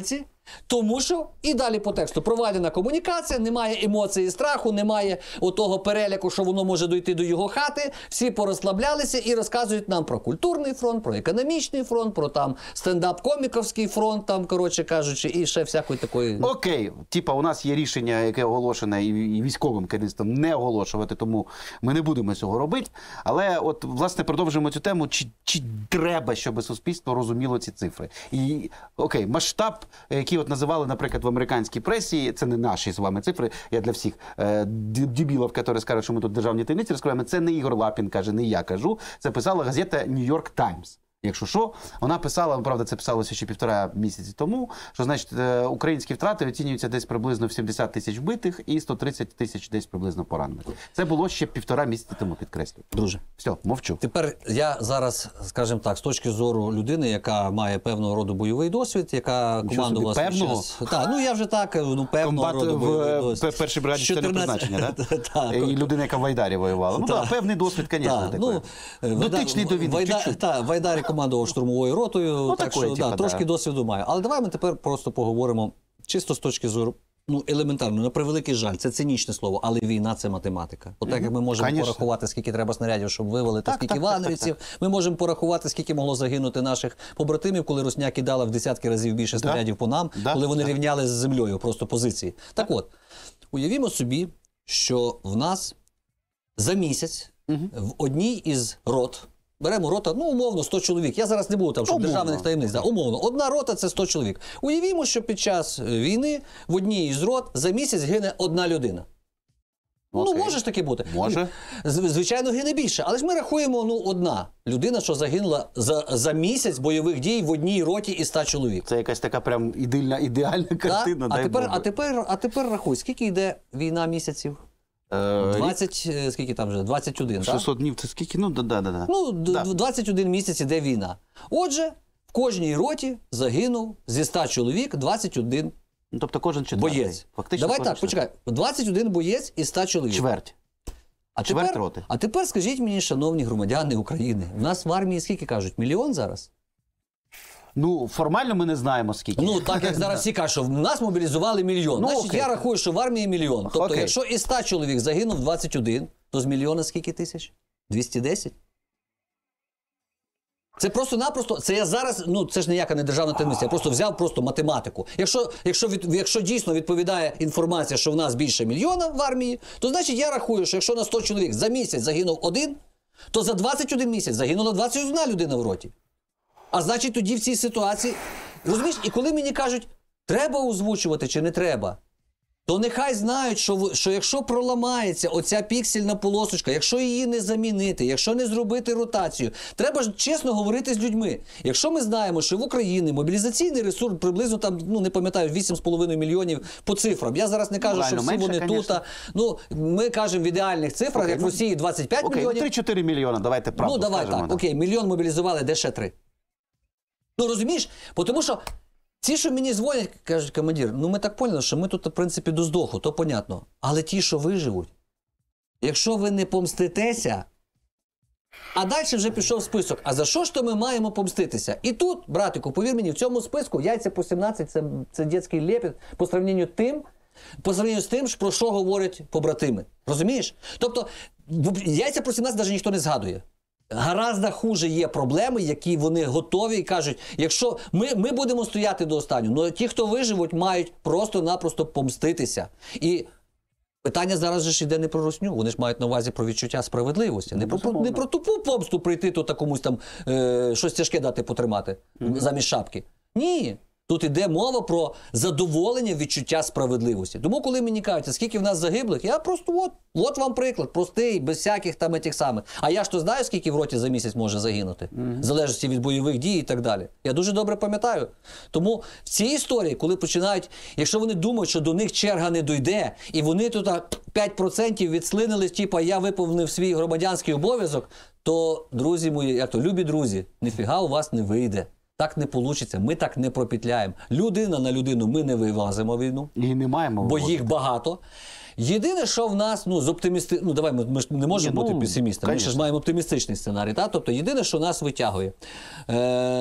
Speaker 2: Тому що і далі по тексту проведена комунікація, немає емоцій і страху, немає отого переляку, що воно може дойти до його хати. Всі порозслаблялися і розказують нам про культурний фронт, про економічний фронт, про там стендап-коміковський фронт, там, коротше кажучи, і ще всякої такої.
Speaker 1: Окей, типа у нас є рішення, яке оголошене і і військовим керівництвом не оголошувати, тому ми не будемо цього робити. Але от, власне, продовжуємо цю тему, чи, чи треба, щоб суспільство розуміло ці цифри. І, окей, масштаб, який от називали, наприклад, в американській пресі, це не наші з вами цифри, я для всіх е, дебілів, які скажуть, що ми тут державні таємниці розкриваємо, це не Ігор Лапін каже, не я кажу, це писала газета New York Times. Якщо що, вона писала, правда, це писалося ще півтора місяці тому, що, значить, українські втрати оцінюються десь приблизно в сімдесят тисяч вбитих і сто тридцять тисяч десь приблизно поранених. Це було ще півтора місяці тому, підкреслюю.
Speaker 2: Друже.
Speaker 1: Все, мовчу.
Speaker 2: Тепер я зараз, скажімо так, з точки зору людини, яка має певного роду бойовий досвід, яка командувала...
Speaker 1: Певного?
Speaker 2: Час... Так, ну я вже так, ну певного
Speaker 1: Комбат
Speaker 2: роду бойовий
Speaker 1: в
Speaker 2: досвід.
Speaker 1: першій бригаді спеціального призначення, да?
Speaker 2: Так.
Speaker 1: І людина, яка в Вайдарі воювала. Ну так, певний досвід, звісно, такий. Дотичний до війни, чуть-чуть.
Speaker 2: Так, в Вайдарі командував штурмовою ротою,
Speaker 1: ну,
Speaker 2: так
Speaker 1: такої,
Speaker 2: що
Speaker 1: типа,
Speaker 2: да, трошки
Speaker 1: да.
Speaker 2: досвіду маю. Але давай ми тепер просто поговоримо чисто з точки зору, ну, елементарно, на превеликий жаль, це цинічне слово, але війна – це математика. От так, як ми можемо
Speaker 1: Конечно.
Speaker 2: порахувати, скільки треба снарядів, щоб вивалити,
Speaker 1: Так,
Speaker 2: скільки
Speaker 1: так, так,
Speaker 2: вагнерівців,
Speaker 1: так,
Speaker 2: ми можемо порахувати, скільки могло загинути наших побратимів, коли русня кидала в десятки разів більше снарядів по нам,
Speaker 1: да,
Speaker 2: коли вони
Speaker 1: да.
Speaker 2: рівняли з землею просто позиції. Так от, уявімо собі, що в нас за місяць
Speaker 1: Угу.
Speaker 2: в одній із рот, беремо рота, ну, умовно, сто чоловік. Я зараз не буду там, щоб
Speaker 1: Умовно.
Speaker 2: державних таємниць. Да, умовно. Одна рота – це сто чоловік. Уявімо, що під час війни в одній із рот за місяць гине одна людина.
Speaker 1: Окей.
Speaker 2: Ну, може ж таки бути.
Speaker 1: Може.
Speaker 2: З- Звичайно, гине більше. Але ж ми рахуємо, ну, одна людина, що загинула за, за місяць бойових дій в одній роті із ста чоловік.
Speaker 1: Це якась така прям ідеальна, ідеальна
Speaker 2: Да?
Speaker 1: картина.
Speaker 2: А,
Speaker 1: дай
Speaker 2: тепер,
Speaker 1: Боже.
Speaker 2: а, тепер, а тепер рахуй, скільки йде війна місяців?
Speaker 1: Е,
Speaker 2: двадцять, е, скільки там вже? двадцять один, так?
Speaker 1: шістсот днів, це скільки? Ну, да, да, да.
Speaker 2: Ну, д-
Speaker 1: Да.
Speaker 2: двадцять один місяць іде війна. Отже, в кожній роті загинув зі ста чоловік двадцять один
Speaker 1: Ну, тобто кожен четвертий.
Speaker 2: боєць.
Speaker 1: Фактично
Speaker 2: Давай
Speaker 1: кожен
Speaker 2: так, почекай. двадцять один боєць із ста чоловік.
Speaker 1: Чверть.
Speaker 2: А
Speaker 1: чверть
Speaker 2: тепер,
Speaker 1: роти.
Speaker 2: а тепер скажіть мені, шановні громадяни України, в нас в армії скільки кажуть? Мільйон зараз?
Speaker 1: Ну, формально ми не знаємо, скільки.
Speaker 2: Ну, так як зараз всі кажуть, що в нас мобілізували мільйон.
Speaker 1: Ну,
Speaker 2: Значить,
Speaker 1: окей.
Speaker 2: я рахую, що в армії мільйон. Тобто,
Speaker 1: Окей.
Speaker 2: якщо із ста чоловік загинув двадцять один, то з мільйона скільки тисяч? двісті десять? Це просто-напросто, це я зараз, ну це ж ніяка не державна таємниця, я просто взяв просто математику. Якщо, якщо, від, якщо дійсно відповідає інформація, що в нас більше мільйона в армії, то значить я рахую, що якщо на сто чоловік за місяць загинув один, то за двадцять один місяць загинула двадцять одна людина в роті. А значить тоді в цій ситуації, розумієш, і коли мені кажуть, треба озвучувати чи не треба, то нехай знають, що, в- що якщо проламається оця піксельна полосочка, якщо її не замінити, якщо не зробити ротацію, треба ж чесно говорити з людьми. Якщо ми знаємо, що в Україні мобілізаційний ресурс приблизно там, ну не пам'ятаю, вісім з половиною мільйонів по цифрам. Я зараз не кажу,
Speaker 1: Ну,
Speaker 2: що
Speaker 1: реально,
Speaker 2: всі
Speaker 1: менше,
Speaker 2: вони тут.
Speaker 1: конечно.
Speaker 2: А, ну, ми кажемо в ідеальних цифрах,
Speaker 1: Окей,
Speaker 2: як в
Speaker 1: ну,
Speaker 2: Росії двадцять п'ять
Speaker 1: Окей, ну,
Speaker 2: мільйонів.
Speaker 1: три-чотири мільйона, давайте правду
Speaker 2: Ну, давай
Speaker 1: скажемо.
Speaker 2: так,
Speaker 1: да.
Speaker 2: окей, мільйон мобілізували, де ще три? Ну, розумієш? Бо тому що ті, що мені дзвонять, кажуть, командир, ну ми так поняли, що ми тут, в принципі, до здоху, то понятно. Але ті, що виживуть, якщо ви не помститеся, а далі вже пішов список, а за що ж то ми маємо помститися? І тут, братику, повір мені, в цьому списку яйця по сімнадцять – це, це дитячий лепіт по сравненню тим, по сравненню з тим, про що говорять побратими. Розумієш? Тобто, в- яйця про сімнадцять навіть ніхто не згадує. Гаразд хуже є проблеми, які вони готові і кажуть, якщо ми, ми будемо стояти до останнього, але ті, хто виживуть, мають просто-напросто помститися. І питання зараз же ж йде не про русню, вони ж мають на увазі про відчуття справедливості. Не про,
Speaker 1: безумовно.
Speaker 2: не про тупу помсту прийти тут та комусь там е, щось тяжке дати потримати замість шапки. Ні. Тут іде мова про задоволення відчуття справедливості. Тому, коли мені кажуть, «А скільки в нас загиблих, я просто от, от вам приклад, простий, без всяких там этих самих. А я ж то знаю, скільки в роті за місяць може загинути, в залежності від бойових дій і так далі. Я дуже добре пам'ятаю. Тому в цій історії, коли починають, якщо вони думають, що до них черга не дойде, і вони тут а, п'ять відсотків відслинили, типу, я виповнив свій громадянський обов'язок, то, друзі мої, як то, любі друзі, ніфіга у вас не вийде. Так не вийде, ми так не пропетляємо. Людина на людину ми не вивазимо війну,
Speaker 1: І не маємо.
Speaker 2: бо
Speaker 1: вивозити.
Speaker 2: їх багато. Єдине, що в нас, ну, з оптимісти... ну, давай, ми, ми ж не можемо
Speaker 1: Ні,
Speaker 2: бути
Speaker 1: ну,
Speaker 2: песимістами, ми ж
Speaker 1: конечно.
Speaker 2: маємо оптимістичний сценарій, та? Тобто єдине, що нас витягує. Е,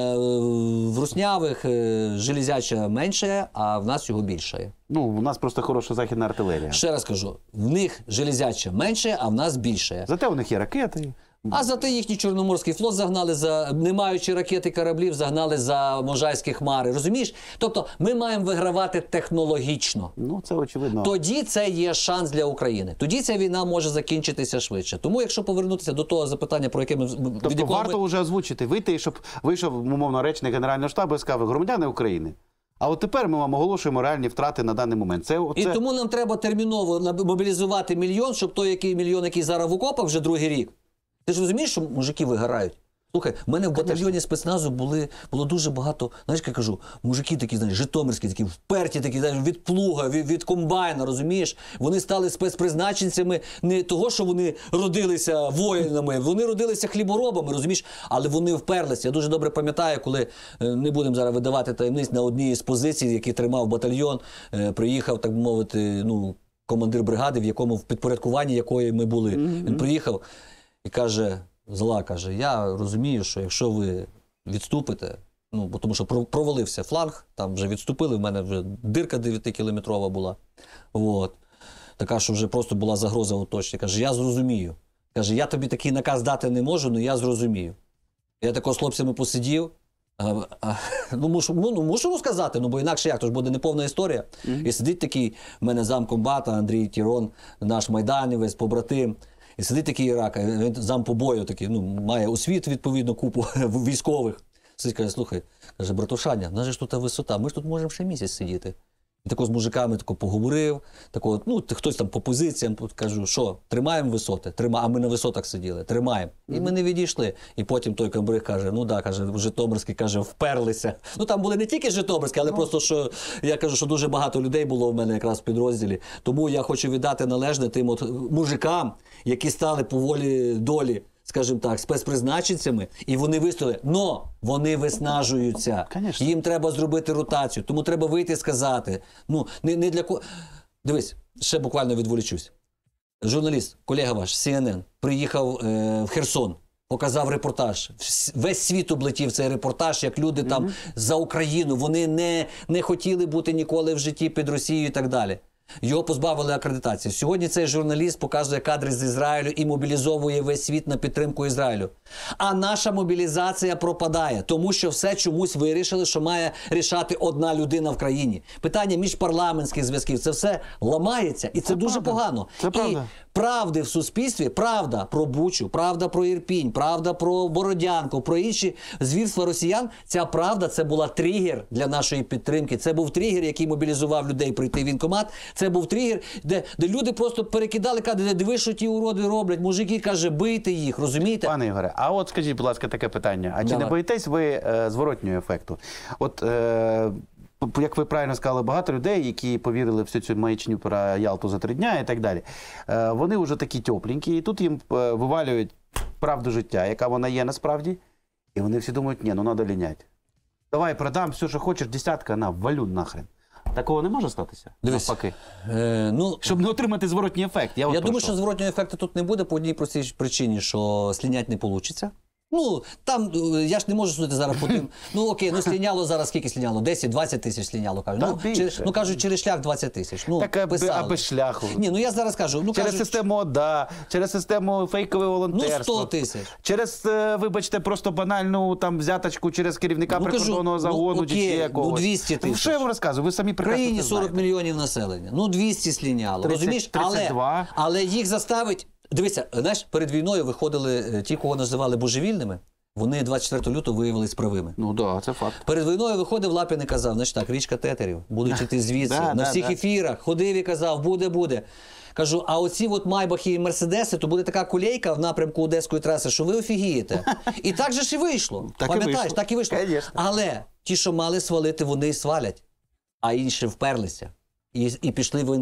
Speaker 2: в руснявих е, железяча менше, а в нас його більше.
Speaker 1: Ну, у нас просто хороша західна артилерія.
Speaker 2: Ще раз кажу, в них железяча менше, а в нас більше.
Speaker 1: Зате у них є ракети.
Speaker 2: А зате їхній Чорноморський флот загнали за, не маючи ракет і кораблів, загнали за Можайські хмари. Розумієш? Тобто ми маємо вигравати технологічно.
Speaker 1: Ну, це очевидно.
Speaker 2: Тоді це є шанс для України. Тоді ця війна може закінчитися швидше. Тому, якщо повернутися до того запитання, про яке ми від
Speaker 1: Тобто
Speaker 2: якого
Speaker 1: варто
Speaker 2: ми...
Speaker 1: вже озвучити, вийти, щоб вийшов, умовно, речник Генерального штабу і сказав: громадяни України. А от тепер ми вам оголошуємо реальні втрати на даний момент. Це,
Speaker 2: І
Speaker 1: це...
Speaker 2: тому нам треба терміново мобілізувати мільйон, щоб той який мільйон, який зараз в окопах вже другий рік. Ти ж розумієш, що мужики вигорають? Слухай, в мене в батальйоні спецназу були, було дуже багато, знаєш, як я кажу, мужики такі, знаєш, житомирські, такі вперті, такі, знаєш, від плуга, від, від комбайна, розумієш? Вони стали спецпризначенцями не того, що вони родилися воїнами, вони родилися хліборобами, розумієш? Але вони вперлися. Я дуже добре пам'ятаю, коли, не будемо зараз видавати таємниць, на одній з позицій, які тримав батальйон, приїхав, так би мовити, ну, командир бригади, в якому, в підпорядкуванні якої ми були. Mm-hmm. Він приїхав і каже... Зла, каже, я розумію, що якщо ви відступите, ну, бо тому що провалився фланг, там вже відступили, в мене вже дирка дев'ятикілометрова була, от. Така, що вже просто була загроза оточення. Каже, я зрозумію. Каже, я тобі такий наказ дати не можу, але я зрозумію. Я тако з хлопцями посидів, а, а, ну, мушу, ну, ну, мушу розказати, ну, бо інакше як, то ж буде неповна історія. Mm-hmm. І сидить такий, в мене замкомбата Андрій Тірон, наш майданівець, побратим. І сидить такий Ірак, він зам по бою такий, ну, має освіту, відповідно, купу військових. Сидить, каже, слухай, каже, братушаня, в нас же ж тут висота, ми ж тут можемо ще місяць сидіти. І тако з мужиками тако поговорив, тако, ну, хтось там по позиціям, кажу, що, тримаємо висоти? Тримаємо, а ми на висотах сиділи, тримаємо. І ми не відійшли. І потім той комбриг каже, ну да, каже, Житомирський, каже, вперлися. Ну, там були не тільки Житомирські, але ну. просто, що, я кажу, що дуже багато людей було в мене якраз в підрозділі. Тому я хочу віддати належне тим от мужикам, які стали по волі долі, скажімо так, спецпризначенцями, і вони вистояли. Но вони виснажуються.
Speaker 1: Конечно.
Speaker 2: Їм треба зробити ротацію. Тому треба вийти і сказати. Ну, не, не для кого... Дивись, ще буквально відволічусь. Журналіст, колега ваш, Сі Ен Ен, приїхав е, в Херсон, показав репортаж. Весь світ облетів цей репортаж, як люди mm-hmm. там за Україну. Вони не, не хотіли бути ніколи в житті під Росією і так далі. Його позбавили акредитації. Сьогодні цей журналіст показує кадри з Ізраїлю і мобілізовує весь світ на підтримку Ізраїлю. А наша мобілізація пропадає, тому що все чомусь вирішили, що має рішати одна людина в країні. Питання міжпарламентських зв'язків, це все ламається, і це, це дуже правда. Погано.
Speaker 1: Це правда.
Speaker 2: І правди в суспільстві, правда про Бучу, правда про Ірпінь, правда про Бородянку, про інші звірства росіян, ця правда, це була тригер для нашої підтримки. Це був тригер, який мобілізував людей прийти в військкомат. Це був тригер, де, де люди просто перекидали, кажуть, диви, що ті уроди роблять. Мужики, каже, бийте їх, розумієте?
Speaker 1: Пане Ігоре, а от скажіть, будь ласка, таке питання. А чи
Speaker 2: Давай.
Speaker 1: не боїтесь ви е, зворотнього ефекту? От, е, як ви правильно сказали, багато людей, які повірили в всю цю маячню про Ялту за три дня і так далі, е, вони вже такі тепленькі, і тут їм е, вивалюють правду життя, яка вона є насправді, і вони всі думають, ні, ну треба лінять. Давай продам все, що хочеш, десятка, на, валю нахрен. Такого не може статися?
Speaker 2: Дивись,
Speaker 1: навпаки.
Speaker 2: Е, ну,
Speaker 1: Щоб не отримати зворотній ефект. Я,
Speaker 2: я
Speaker 1: от
Speaker 2: думаю,
Speaker 1: що.
Speaker 2: що зворотнього ефекту тут не буде по одній простій причині, що слінять не вийде. Ну, там, я ж не можу судити зараз по тим. Ну, окей, ну сліняло зараз скільки сліняло? десять-двадцять тисяч сліняло, кажуть. Ну, через, ну, кажуть, через шлях двадцять тисяч. Ну,
Speaker 1: так, аби,
Speaker 2: писали.
Speaker 1: а без шляху.
Speaker 2: Ні, ну я зараз кажу. Ну,
Speaker 1: через
Speaker 2: кажуть,
Speaker 1: систему ОДА, через систему фейкове волонтерство.
Speaker 2: Ну, сто тисяч.
Speaker 1: Через, вибачте, просто банальну там взяточку через керівника
Speaker 2: ну,
Speaker 1: прикордонного
Speaker 2: кажу,
Speaker 1: загону
Speaker 2: ну,
Speaker 1: чи ще
Speaker 2: окей,
Speaker 1: якогось.
Speaker 2: Ну, двісті тисяч.
Speaker 1: Що я вам розказую? Ви самі
Speaker 2: В
Speaker 1: прекрасно
Speaker 2: країні
Speaker 1: це
Speaker 2: сорок
Speaker 1: знаєте.
Speaker 2: мільйонів населення. Ну, двісті сліняло.
Speaker 1: тридцять,
Speaker 2: розумієш?
Speaker 1: тридцять два.
Speaker 2: Але, але їх заставить... Дивіться, знаєш, перед війною виходили ті, кого називали божевільними. Вони двадцять четвертого лютого виявились правими.
Speaker 1: Ну так, да, це факт.
Speaker 2: Перед війною виходив Лапін і казав, значить так, річка тетерів, будуть йти звідси.
Speaker 1: Да,
Speaker 2: на
Speaker 1: да,
Speaker 2: всіх
Speaker 1: да.
Speaker 2: ефірах ходив і казав, буде, буде. Кажу, а оці от Майбахи і Мерседеси, то буде така кулейка в напрямку Одеської траси, що ви офігієте. І так же ж і вийшло.
Speaker 1: Так і
Speaker 2: Пам'ятаєш,
Speaker 1: вийшло.
Speaker 2: так і вийшло.
Speaker 1: Конечно.
Speaker 2: Але ті, що мали свалити, вони і свалять. А інші вперлися. І, і пішли в воєнкомат.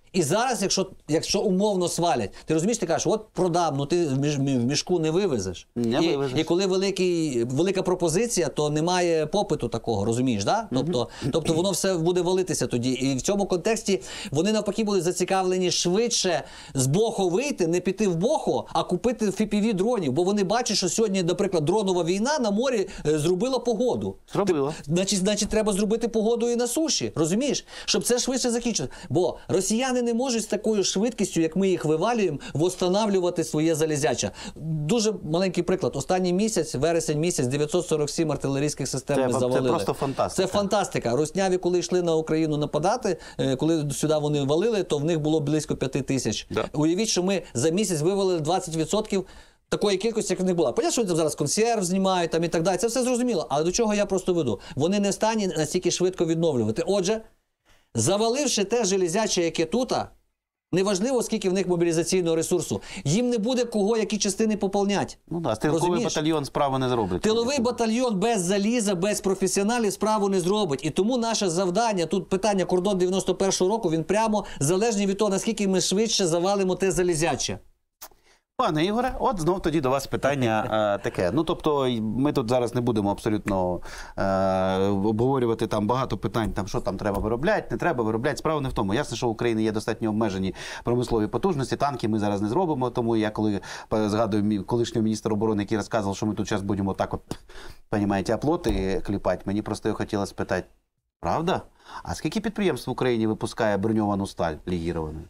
Speaker 2: І зараз, якщо, якщо умовно свалять, ти розумієш, ти кажеш, от продам, ну ти в, між, в мішку не вивезеш.
Speaker 1: Не
Speaker 2: і,
Speaker 1: вивезеш.
Speaker 2: і коли великий, велика пропозиція, то немає попиту такого, розумієш, да? Тобто, mm-hmm. тобто воно все буде валитися тоді. І в цьому контексті вони навпаки будуть зацікавлені швидше з Бохо вийти, не піти в Бохо, а купити еф пі ві-дронів. Бо вони бачать, що сьогодні, наприклад, дронова війна на морі е, зробила погоду.
Speaker 1: Зробила.
Speaker 2: Значить, значить, треба зробити погоду і на суші, розумієш? Щоб це швидше закінчити. Бо росіяни не можуть з такою швидкістю, як ми їх вивалюємо, восстанавлювати своє залізяче. Дуже маленький приклад. Останній місяць, вересень місяць, дев'ятсот сорок сім артилерійських систем
Speaker 1: Це,
Speaker 2: ми завалили.
Speaker 1: це просто фантастика.
Speaker 2: Це фантастика. Русняві, коли йшли на Україну нападати, коли сюди вони валили, то в них було близько п'яти тисяч.
Speaker 1: Да.
Speaker 2: Уявіть, що ми за місяць вивалили двадцять відсотків такої кількості, як в них була. Понятно, що вони там зараз консерв знімають там і так далі. Це все зрозуміло. Але до чого я просто веду? Вони не в стані настільки швидко відновлювати. Отже, заваливши те железяче, яке тут, неважливо, скільки в них мобілізаційного ресурсу, їм не буде кого, які частини поповнять.
Speaker 1: Ну да, стрілковий
Speaker 2: Розумієш?
Speaker 1: батальйон справи не зробить.
Speaker 2: Тиловий батальйон без заліза, без професіоналів справу не зробить. І тому наше завдання, тут питання кордон дев'яносто першого року, він прямо залежний від того, наскільки ми швидше завалимо те залізяче.
Speaker 1: Пане Ігоре, от знов тоді до вас питання е, таке. Ну, тобто, ми тут зараз не будемо абсолютно е, обговорювати там багато питань, там, що там треба виробляти, не треба виробляти. Справа не в тому. Ясно, що в Україні є достатньо обмежені промислові потужності, танки ми зараз не зробимо, тому я коли згадую мій колишнього міністра оборони, який розказував, що ми тут зараз будемо так от, розумієте, оплоти кліпати, мені просто хотілося спитати, правда? А скільки підприємств в Україні випускає броньовану сталь легіровану?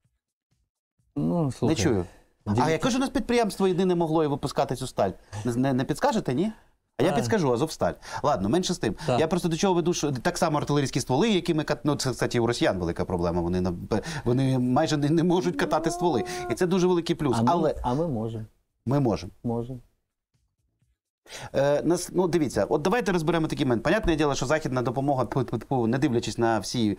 Speaker 2: Ну, слухай.
Speaker 1: Не чую. А яке ж у нас підприємство єдине могло і випускати цю сталь? Не, не підскажете, ні? А я
Speaker 2: А.
Speaker 1: підскажу, Азовсталь. Ладно, менше з тим.
Speaker 2: Так.
Speaker 1: Я просто до чого веду, що так само артилерійські стволи, які ми кат... ну, це, кстати, у росіян велика проблема. Вони, на- вони майже не, не можуть катати стволи. І це дуже великий плюс.
Speaker 2: А ми,
Speaker 1: Але
Speaker 2: а ми можемо.
Speaker 1: ми можемо.
Speaker 2: Можемо.
Speaker 1: Е, нас, ну, дивіться, от давайте розберемо такий момент. Понятне діло, що західна допомога, тьфу-тьфу-тьфу, не дивлячись на всі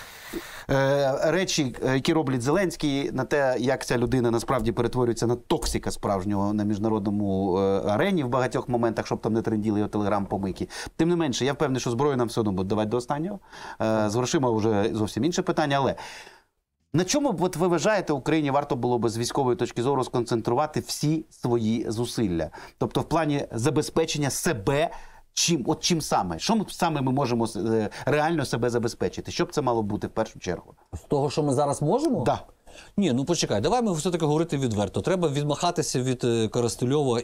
Speaker 1: е, речі, які роблять Зеленський, на те, як ця людина насправді перетворюється на токсика справжнього на міжнародному е, арені в багатьох моментах, щоб там не тренділи його телеграм-помийки. Тим не менше, я впевнений, що зброю нам все одно будуть давати до останнього. Е, з грошима вже зовсім інше питання, але на чому б, от ви вважаєте, Україні варто було б з військової точки зору сконцентрувати всі свої зусилля? Тобто в плані забезпечення себе, чим, от чим саме? Що ми саме ми можемо е, реально себе забезпечити? Що б це мало бути в першу чергу?
Speaker 2: З того, що ми зараз можемо?
Speaker 1: Да.
Speaker 2: Ні, ну почекай, давай ми все-таки говорити відверто. Треба відмахатися від е, Коростельова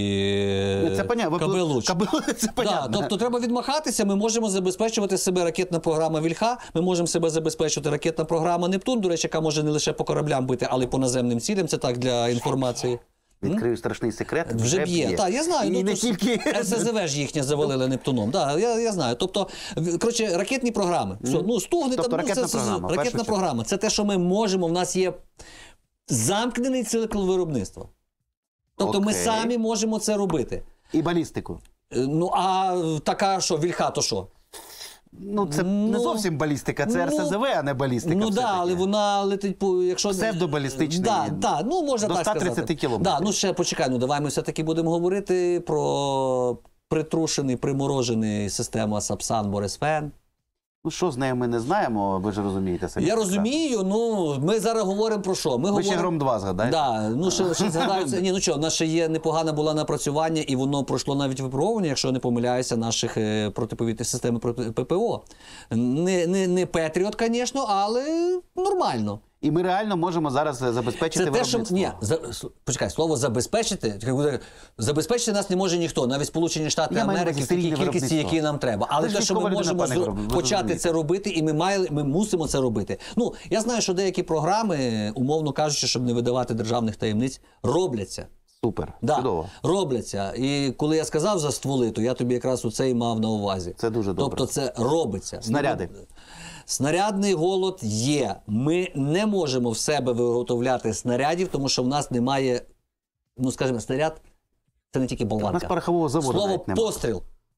Speaker 2: і
Speaker 1: Це понятно.
Speaker 2: Кабелуч.
Speaker 1: Кабелуч, це
Speaker 2: Да,
Speaker 1: понятно.
Speaker 2: тобто треба відмахатися, ми можемо забезпечувати себе ракетна програма Вільха, ми можемо себе забезпечувати ракетна програма Нептун, до речі, яка може не лише по кораблям бити, але й по наземним цілям, це так для інформації.
Speaker 1: Відкрию страшний секрет.
Speaker 2: Вже б'є. Так, я знаю.
Speaker 1: І
Speaker 2: Ну,
Speaker 1: не
Speaker 2: то ж
Speaker 1: тільки...
Speaker 2: ес ес зе ве ж їхнє завалили Нептуном. Так, я, я знаю. Тобто, в- коротше, ракетні програми. Все, ну, стугни
Speaker 1: Тобто
Speaker 2: там,
Speaker 1: ракетна
Speaker 2: ну, це, це,
Speaker 1: програма, в
Speaker 2: ракетна
Speaker 1: першу
Speaker 2: програма. Це те, що ми можемо. В нас є замкнений цикл виробництва. Тобто ми
Speaker 1: Окей.
Speaker 2: самі можемо це робити.
Speaker 1: І балістику.
Speaker 2: Е, Ну, а така що, Вільха, то що?
Speaker 1: Ну, це не
Speaker 2: Ну,
Speaker 1: зовсім балістика, це
Speaker 2: ну,
Speaker 1: ер ес зе ве, а не балістика.
Speaker 2: Ну так,
Speaker 1: все-таки.
Speaker 2: да, але вона летить по, якщо
Speaker 1: Псевдобалістичний.
Speaker 2: Да, да, ну можна
Speaker 1: До
Speaker 2: так
Speaker 1: ста
Speaker 2: сказати.
Speaker 1: тридцяти кілометрів.
Speaker 2: Да, ну ще почекай, ну давай ми все-таки будемо говорити про притрушений, приморожений систему Сапсан Борисфен.
Speaker 1: Ну, що з нею ми не знаємо, ви ж розумієте самі.
Speaker 2: Я
Speaker 1: прекрасно.
Speaker 2: розумію, ну ми зараз говоримо про що? Ми
Speaker 1: Ви
Speaker 2: говоримо...
Speaker 1: ще Гром два згадаєте?
Speaker 2: Да, ну ще, ще згадаються. Ні, ну що, в нас ще є непогане було напрацювання, і воно пройшло навіть випробування, якщо я не помиляюся, наших е, протиповітряних систем проти пе пе о. Не, не, не Петріот, звісно, але нормально.
Speaker 1: І ми реально можемо зараз забезпечити
Speaker 2: Це те, що
Speaker 1: виробництво.
Speaker 2: ні, за, с- почекай, слово забезпечити, як буде, забезпечити нас не може ніхто, навіть Сполучені Штати
Speaker 1: Я маю на
Speaker 2: Америки
Speaker 1: увазі
Speaker 2: в такій
Speaker 1: серійне
Speaker 2: кількості,
Speaker 1: виробництво.
Speaker 2: які нам треба. Але
Speaker 1: Ви ж
Speaker 2: те, що ми
Speaker 1: військова людина,
Speaker 2: можемо
Speaker 1: пане
Speaker 2: зро-
Speaker 1: Гром, ви
Speaker 2: почати
Speaker 1: розумієте.
Speaker 2: це робити, і ми має, ми мусимо це робити. Ну, я знаю, що деякі програми, умовно кажучи, щоб не видавати державних таємниць, робляться.
Speaker 1: Супер,
Speaker 2: Да,
Speaker 1: чудово.
Speaker 2: робляться. І коли я сказав за стволи, то я тобі якраз оце і мав на увазі.
Speaker 1: Це дуже добре.
Speaker 2: Тобто це робиться.
Speaker 1: Снаряди.
Speaker 2: Ну, снарядний голод є. Ми не можемо в себе виготовляти снарядів, тому що в нас немає, ну скажімо, снаряд це не тільки
Speaker 1: У нас
Speaker 2: болванка.
Speaker 1: порохового заводу
Speaker 2: Слово
Speaker 1: навіть немає.
Speaker 2: постріл.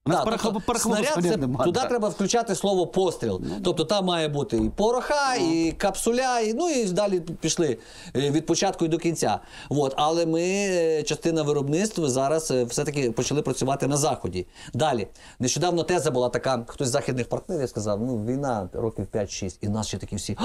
Speaker 1: У нас
Speaker 2: Да,
Speaker 1: порохов-
Speaker 2: тобто
Speaker 1: порохового
Speaker 2: снаряд,
Speaker 1: снаряду
Speaker 2: це,
Speaker 1: нема,
Speaker 2: туди
Speaker 1: да.
Speaker 2: треба включати слово постріл. Тобто там має бути і пороха, і капсуля, і, ну і далі пішли е, від початку і до кінця. От. Але ми, е, частина виробництва, зараз е, все-таки почали працювати на Заході. Далі. Нещодавно теза була така, хтось з західних партнерів сказав, ну війна років п'ять-шість, і нас ще такі всі,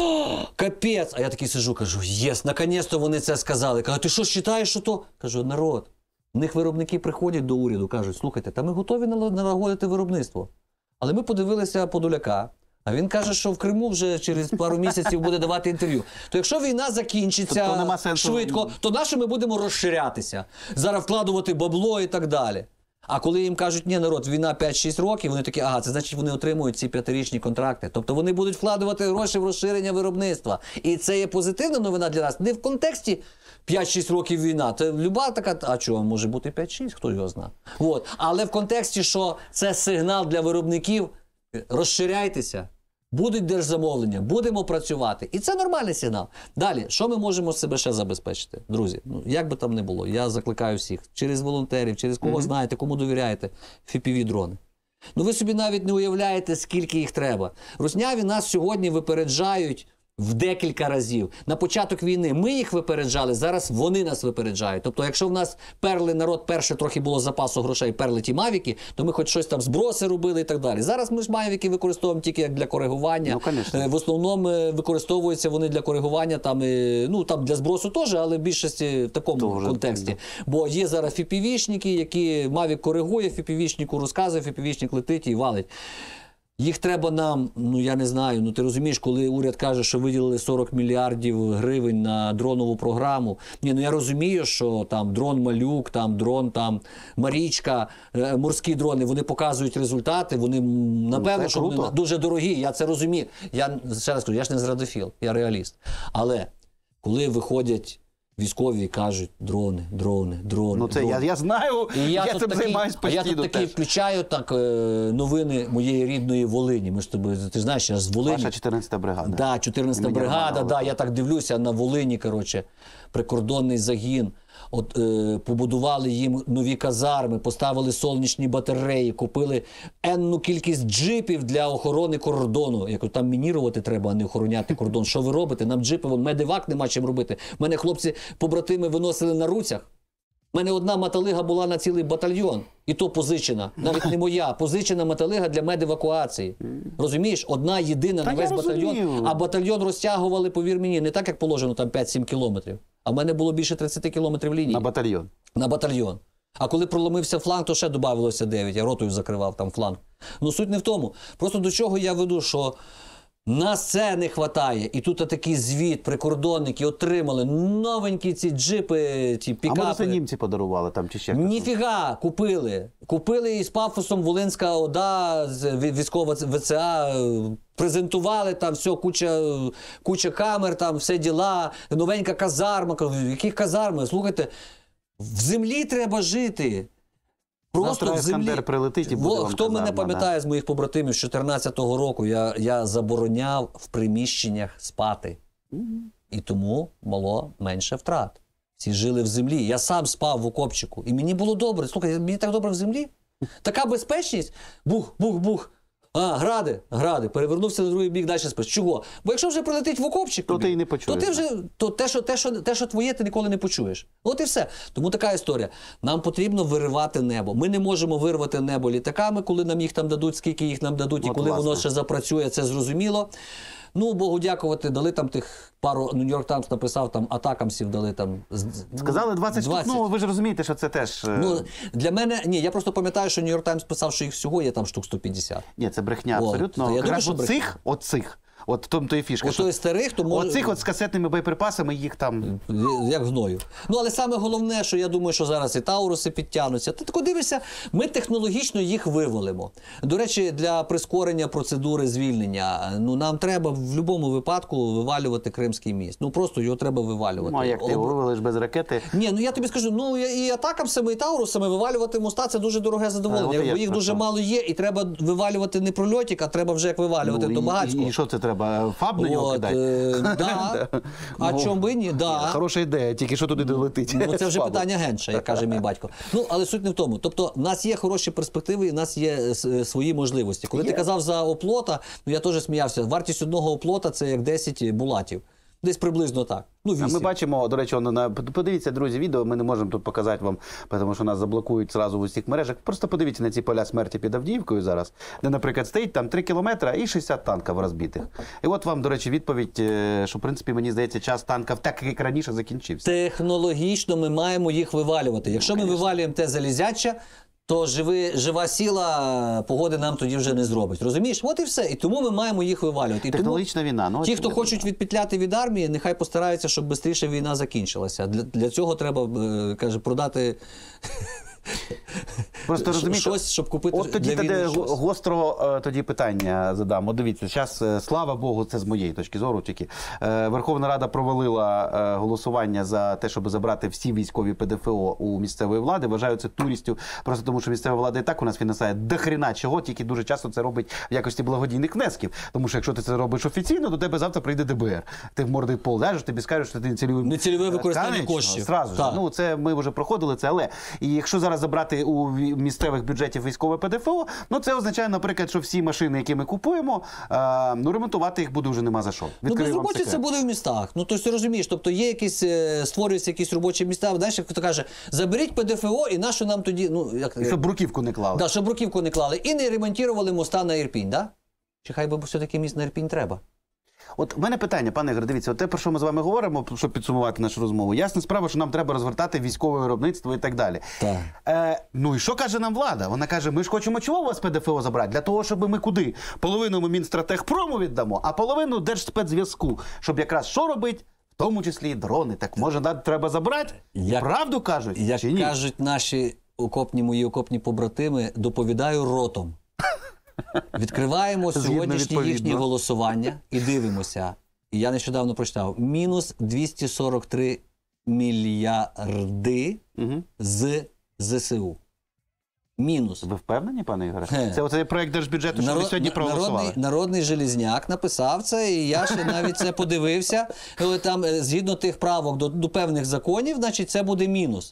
Speaker 2: капець! А я такий сижу, кажу, єс, наконець-то вони це сказали. Кажу, ти що, вважаєш, що то? Кажу, народ. У них виробники приходять до уряду, кажуть, слухайте, та ми готові налагодити виробництво. Але ми подивилися Подоляка, а він каже, що в Криму вже через пару місяців буде давати інтерв'ю. То якщо війна закінчиться
Speaker 1: Тобто нема сенсу-
Speaker 2: швидко, то нащо ми будемо розширятися? Зараз вкладувати бабло і так далі. А коли їм кажуть, ні, народ, війна п'ять-шість років, вони такі, ага, це значить вони отримують ці п'ятирічні контракти. Тобто вони будуть вкладувати гроші в розширення виробництва. І це є позитивна новина для нас. Не в контексті п'ять-шість років війна. Це люба така, а чого, може бути п'ять-шість, хто його знає. От. Але в контексті, що це сигнал для виробників, розширяйтеся. Будуть держзамовлення, будемо працювати. І це нормальний сигнал. Далі, що ми можемо себе ще забезпечити? Друзі, ну, як би там не було, я закликаю всіх, через волонтерів, через кого mm-hmm. знаєте, кому довіряєте, еф пі ві-дрони. Ну ви собі навіть не уявляєте, скільки їх треба. Русняві нас сьогодні випереджають в декілька разів. На початок війни ми їх випереджали, зараз вони нас випереджають. Тобто, якщо в нас перли народ, перше трохи було запасу грошей, перли ті мавіки, то ми хоч щось там зброси робили і так далі. Зараз ми ж мавіки використовуємо тільки як для коригування.
Speaker 1: Ну,
Speaker 2: в основному використовуються вони для коригування, там, ну там для збросу теж, але в більшості в такому Тоже, контексті. Да. Бо є зараз еф пі ві-шники, які мавік коригує, еф пі ві-шнику розказує, еф пі ві-шник летить і валить. Їх треба нам, ну я не знаю, ну ти розумієш, коли уряд каже, що виділили сорок мільярдів гривень на дронову програму. Ні, ну я розумію, що там дрон Малюк, там дрон там Марічка, е, морські дрони, вони показують результати, вони, напевно, ну, що вони дуже дорогі, я це розумію. Я ще раз кажу, я ж не зрадофіл, я реаліст. Але коли виходять військові і кажуть дрони, дрони, дрони.
Speaker 1: Ну це
Speaker 2: дрони.
Speaker 1: Я, я знаю,
Speaker 2: і я,
Speaker 1: я цим займаюся постійно.
Speaker 2: А я тут
Speaker 1: теж.
Speaker 2: такі включаю так, новини моєї рідної Волині. Ми ж тобі, ти знаєш, я з Волині.
Speaker 1: Ваша чотирнадцята бригада.
Speaker 2: Да, чотирнадцята бригада, да, я так дивлюся на Волині, коротше, прикордонний загін. От, е, побудували їм нові казарми, поставили сонячні батареї, купили енну кількість джипів для охорони кордону. Як там мінірувати треба, а не охороняти кордон. Що ви робите? Нам джипи, вон, медивак нема чим робити. Мене хлопці, побратими виносили на руцях. У мене одна маталига була на цілий батальйон. І то позичена. Навіть не моя. Позичена маталига для медевакуації. Розумієш? Одна єдина
Speaker 1: Та
Speaker 2: на весь батальйон.
Speaker 1: розумію.
Speaker 2: А батальйон розтягували, повір мені, не так, як положено, там п'ять-сім кілометрів. А в мене було більше тридцять кілометрів лінії.
Speaker 1: На батальйон.
Speaker 2: На батальйон. А коли проломився фланг, то ще додавалося дев'ять. Я ротою закривав там фланг. Ну суть не в тому. Просто до чого я веду, що нас це не вистачає. І тут такий звіт, прикордонники отримали новенькі ці джипи, ці пікапи.
Speaker 1: А може це німці подарували там чи ще?
Speaker 2: Ніфіга, купили. Купили із пафосом Волинська ОДА, військова ВЦА, презентували там все, куча, куча камер, там все діла, новенька казарма. Які казарми? Слухайте, в землі треба жити. Просто в землі.
Speaker 1: Прилетить і буде вам
Speaker 2: Хто
Speaker 1: казарма,
Speaker 2: мене пам'ятає
Speaker 1: да?
Speaker 2: з моїх побратимів, з чотирнадцятого року я, я забороняв в приміщеннях спати. Mm-hmm. І тому було менше втрат. Всі жили в землі. Я сам спав в окопчику. І мені було добре. Слухай, мені так добре в землі. Така безпечність. Бух, бух, бух. А, гради, гради. Перевернувся на другий бік, далі спиш. Чого? Бо якщо вже прилетить в окопчик,
Speaker 1: то
Speaker 2: тобі,
Speaker 1: ти і не почуєш.
Speaker 2: То ти вже, то те, що, те, що, те, що твоє, ти ніколи не почуєш. От і все. Тому така історія. Нам потрібно виривати небо. Ми не можемо вирвати небо літаками, коли нам їх там дадуть, скільки їх нам дадуть,
Speaker 1: От,
Speaker 2: і коли
Speaker 1: власне.
Speaker 2: воно ще запрацює, це зрозуміло. Ну, Богу дякувати, дали там тих пару, Нью-Йорк Таймс написав, там атакамсів дали там.
Speaker 1: Сказали двадцять,
Speaker 2: двадцять.
Speaker 1: Ну, ви ж розумієте, що це теж...
Speaker 2: Ну, для мене, ні, я просто пам'ятаю, що Нью-Йорк Таймс писав, що їх всього є там штук сто п'ятдесят.
Speaker 1: Ні, це брехня
Speaker 2: О,
Speaker 1: абсолютно.
Speaker 2: я думаю,
Speaker 1: Якраз
Speaker 2: що брехня.
Speaker 1: оцих, оцих, от в тому то і фішка.
Speaker 2: Ото із старих, то може...
Speaker 1: Оцих от з касетними боєприпасами їх там...
Speaker 2: Як гною. Ну, але саме головне, що я думаю, що зараз і Тауруси підтягнуться. Ти тако дивишся, ми технологічно їх вивалимо. До речі, для прискорення процедури звільнення, ну, нам треба в будь-якому випадку вивалювати Кримський міст. Ну, просто його треба вивалювати.
Speaker 1: Ну, а як ти його вивалиш без ракети?
Speaker 2: Ні, ну я тобі скажу, ну і атакамсами, і Таурусами вивалювати моста – це дуже дороге задоволення.
Speaker 1: А,
Speaker 2: Бо їх дуже мало є, і треба вивалювати не прольотик, а треба вже як вивалювати,
Speaker 1: Ну,
Speaker 2: то
Speaker 1: і-
Speaker 2: багатько.
Speaker 1: І, і що це треба треба фаб на нього
Speaker 2: От,
Speaker 1: кидати.
Speaker 2: е, да. А
Speaker 1: Ну,
Speaker 2: чому би ні? Да.
Speaker 1: Хороша ідея, тільки що туди долетить.
Speaker 2: Ну, це вже
Speaker 1: З фабу.
Speaker 2: питання Генша, як каже мій батько. Ну, але суть не в тому. Тобто, в нас є хороші перспективи, і в нас є е, свої можливості. Коли
Speaker 1: Є.
Speaker 2: ти казав за оплота, ну я теж сміявся. Вартість одного оплота – це як десять булатів. Десь приблизно так. Ну,
Speaker 1: А ми
Speaker 2: вісім.
Speaker 1: бачимо, до речі, воно на подивіться, друзі, відео. Ми не можемо тут показати вам, тому що нас заблокують зразу в усіх мережах. Просто подивіться на ці поля смерті під Авдіївкою зараз, де, наприклад, стоїть там три кілометри і шістдесят танків розбитих. І от вам, до речі, відповідь, е, що, в принципі, мені здається, час танків так, як раніше, закінчився.
Speaker 2: Технологічно ми маємо їх вивалювати. Якщо ми вивалюємо те залізяча, то живи, жива сила погоди нам тоді вже не зробить. Розумієш? От і все. І тому ми маємо їх вивалювати. І тому
Speaker 1: Технологічна війна. Ну,
Speaker 2: ті, хто
Speaker 1: очевидно.
Speaker 2: хочуть відпетляти від армії, нехай постараються, щоб швидше війна закінчилася. Для, для цього треба, е, каже, продати
Speaker 1: Просто розумієте,
Speaker 2: щось, щоб купити
Speaker 1: от тоді
Speaker 2: для війни
Speaker 1: тоді
Speaker 2: щось.
Speaker 1: гостро е, тоді питання задам. От дивіться, зараз, слава Богу, це з моєї точки зору тільки. Е, Верховна Рада провалила е, голосування за те, щоб забрати всі військові ПДФО у місцевої влади. Вважаю це дурістю, просто тому що місцева влада і так у нас фінансує дохріна чого, тільки дуже часто це робить в якості благодійних внесків. Тому що якщо ти це робиш офіційно, до тебе завтра прийде ДБР. Ти в мордий пол ляжеш, тобі скажуть, що ти нецільове
Speaker 2: Нецільове використання
Speaker 1: Конечно,
Speaker 2: коштів.
Speaker 1: Зразу ж.
Speaker 2: Так.
Speaker 1: Ну, це ми вже проходили це, але і якщо зараз забрати у ві- місцевих бюджетів військове ПДФО, ну це означає, наприклад, що всі машини, які ми купуємо, е, ну ремонтувати їх буде вже нема за що.
Speaker 2: Ну,
Speaker 1: Відкрию вам
Speaker 2: безробочі це
Speaker 1: секрет.
Speaker 2: буде в містах. Ну, тобто, ти розумієш, тобто є якісь, е, створюються якісь робочі міста, знаєш, як хто каже, заберіть ПДФО і нащо нам тоді, ну, як...
Speaker 1: Щоб бруківку не клали.
Speaker 2: Да, щоб руківку не клали. І не ремонтували моста на Ірпінь, да? Чи хай би все-таки міст на Ірпінь треба?
Speaker 1: От в мене питання, пане Ігор, дивіться, от те, про що ми з вами говоримо, щоб підсумувати нашу розмову. Ясна справа, що нам треба розвертати військове виробництво і так далі.
Speaker 2: Так.
Speaker 1: Е, ну і що каже нам влада? Вона каже, ми ж хочемо чого у вас ПДФО забрати? Для того, щоб ми куди? Половину ми Мінстратегпрому віддамо, а половину Держспецзв'язку. Щоб якраз що робить? В тому числі і дрони. Так може да, треба забрати?
Speaker 2: Як-
Speaker 1: Правду кажуть?
Speaker 2: Як
Speaker 1: чи ні?
Speaker 2: кажуть наші окопні, мої окопні побратими, доповідаю ротом. Відкриваємо
Speaker 1: Згідно
Speaker 2: сьогоднішні
Speaker 1: відповідно.
Speaker 2: їхні голосування і дивимося. І я нещодавно прочитав. Мінус двісті сорок три мільярди
Speaker 1: Угу.
Speaker 2: з ЗСУ. Мінус.
Speaker 1: Ви впевнені, пане Ігоре?
Speaker 2: Хе.
Speaker 1: Це оцей проект держбюджету, що ви
Speaker 2: Народ-
Speaker 1: сьогодні
Speaker 2: на-
Speaker 1: проголосували.
Speaker 2: Народний, народний Желізняк написав це, і я ще навіть це подивився. Але там, е, згідно тих правок до, до певних законів, значить, це буде мінус.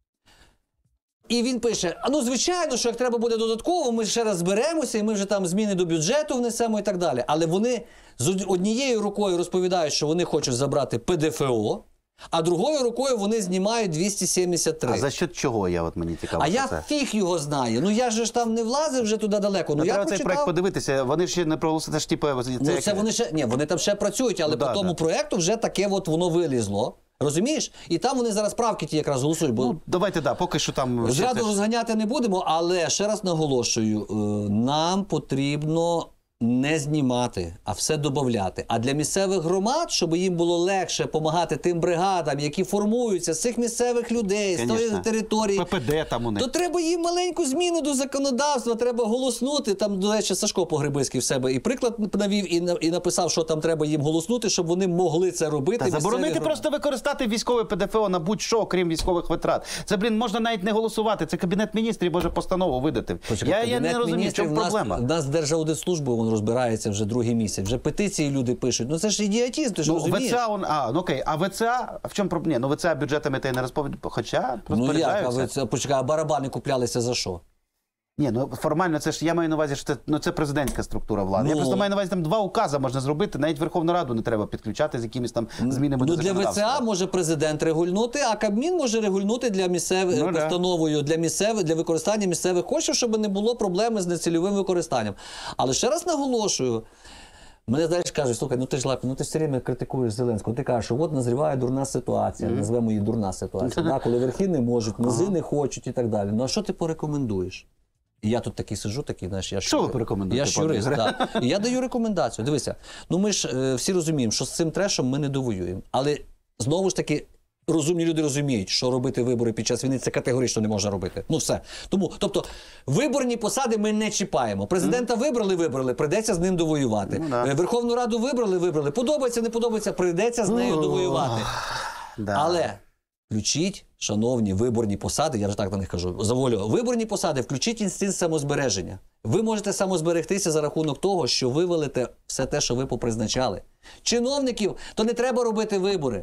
Speaker 2: І він пише: а ну, звичайно, що як треба буде додатково, ми ще раз зберемося, і ми вже там зміни до бюджету внесемо і так далі. Але вони з од- однією рукою розповідають, що вони хочуть забрати ПДФО, а другою рукою вони знімають двісті сімдесят три.
Speaker 1: А за що чого я от мені цікаво?
Speaker 2: А
Speaker 1: про
Speaker 2: я
Speaker 1: це.
Speaker 2: фіг його знаю. Ну я же ж там не влазив вже туди далеко. Ну,
Speaker 1: Ну,
Speaker 2: я
Speaker 1: треба цей
Speaker 2: прочитав.
Speaker 1: проект подивитися. Вони ще не проголосили. Це ж типу, це,
Speaker 2: Ну,
Speaker 1: як-
Speaker 2: це вони ще ні, вони там ще працюють, але
Speaker 1: Ну,
Speaker 2: по
Speaker 1: да,
Speaker 2: тому
Speaker 1: да.
Speaker 2: проекту вже таке от воно вилізло. Розумієш? І там вони зараз правки ті якраз голосують. Бо
Speaker 1: Ну, давайте, да, поки що там... ще
Speaker 2: зраду
Speaker 1: це ж-
Speaker 2: розганяти не будемо, але ще раз наголошую: е, нам потрібно не знімати, а все додати. А для місцевих громад, щоб їм було легше допомагати тим бригадам, які формуються з цих місцевих людей, з тої
Speaker 1: Конечно.
Speaker 2: території.
Speaker 1: ППД там у них.
Speaker 2: То треба їм маленьку зміну до законодавства, треба голоснути. Там, до речі, Сашко Погребиський в себе і приклад навів, і, на- і написав, що там треба їм голоснути, щоб вони могли це робити.
Speaker 1: Та
Speaker 2: місцеві
Speaker 1: заборонити
Speaker 2: громади.
Speaker 1: просто використати військове ПДФО на будь-що, окрім військових витрат. Це, блін, можна навіть не голосувати. Це Кабінет міністрів може постанову видати.
Speaker 2: Почекай,
Speaker 1: Я, я
Speaker 2: Кабінет
Speaker 1: не розумію, в
Speaker 2: Міністрів,
Speaker 1: чому
Speaker 2: в нас,
Speaker 1: проблема.
Speaker 2: В нас Держаудитслужба, він розбирається вже другий місяць. Вже петиції люди пишуть. Ну це ж ідіотизм, ти ж
Speaker 1: Ну,
Speaker 2: розумієш?
Speaker 1: ВЦА, он, а, ну окей, а ВЦА, в чому проблема? Ні, ну ВЦА бюджетами та й не розповідають, хоча
Speaker 2: Ну як, а
Speaker 1: розпоряджаються.
Speaker 2: ви це, почекай, а барабани куплялися за що?
Speaker 1: Ні, ну формально це ж, я маю на увазі, що це, ну, це президентська структура влади. Я
Speaker 2: Ну.
Speaker 1: просто маю на увазі, там два укази можна зробити, навіть Верховну Раду не треба підключати з якимись там змінами
Speaker 2: Ну
Speaker 1: до
Speaker 2: для
Speaker 1: законодавства.
Speaker 2: ВЦА може президент регульнути, а Кабмін може регульнути для місцевих
Speaker 1: Ну, да.
Speaker 2: постановою для місцевих для використання місцевих коштів, щоб не було проблеми з нецільовим використанням. Але ще раз наголошую. Мене, знаєш, кажуть, слухай, ну ти ж Лапі, ну ти ж все время критикуєш Зеленського. Ти кажеш, що от назріває дурна ситуація, назвемо її дурна ситуація, да, коли верхи не можуть, низи не хочуть і так далі. Ну а що ти порекомендуєш? І я тут такий сиджу, такий, знаєш, я ж
Speaker 1: Що ви
Speaker 2: юрист.
Speaker 1: порекомендуєте,
Speaker 2: Я ж
Speaker 1: пане
Speaker 2: юрист,
Speaker 1: Ігоре?
Speaker 2: так. І я даю рекомендацію. Дивися, ну ми ж е, всі розуміємо, що з цим трешом ми не довоюємо. Але знову ж таки, розумні люди розуміють, що робити вибори під час війни це категорично не можна робити. Ну все. Тому, тобто, виборні посади ми не чіпаємо. Президента вибрали, вибрали, прийдеться з ним довоювати.
Speaker 1: Ну, да.
Speaker 2: Е, Верховну Раду вибрали, вибрали. Подобається, не подобається, прийдеться з нею довоювати.
Speaker 1: Да.
Speaker 2: Але включіть, шановні, виборні посади, я вже так на них кажу, за волю, виборні посади, включіть інстинкт самозбереження. ви можете самозберегтися за рахунок того, що ви вивалите все те, що ви попризначали. Чиновників, то не треба робити вибори.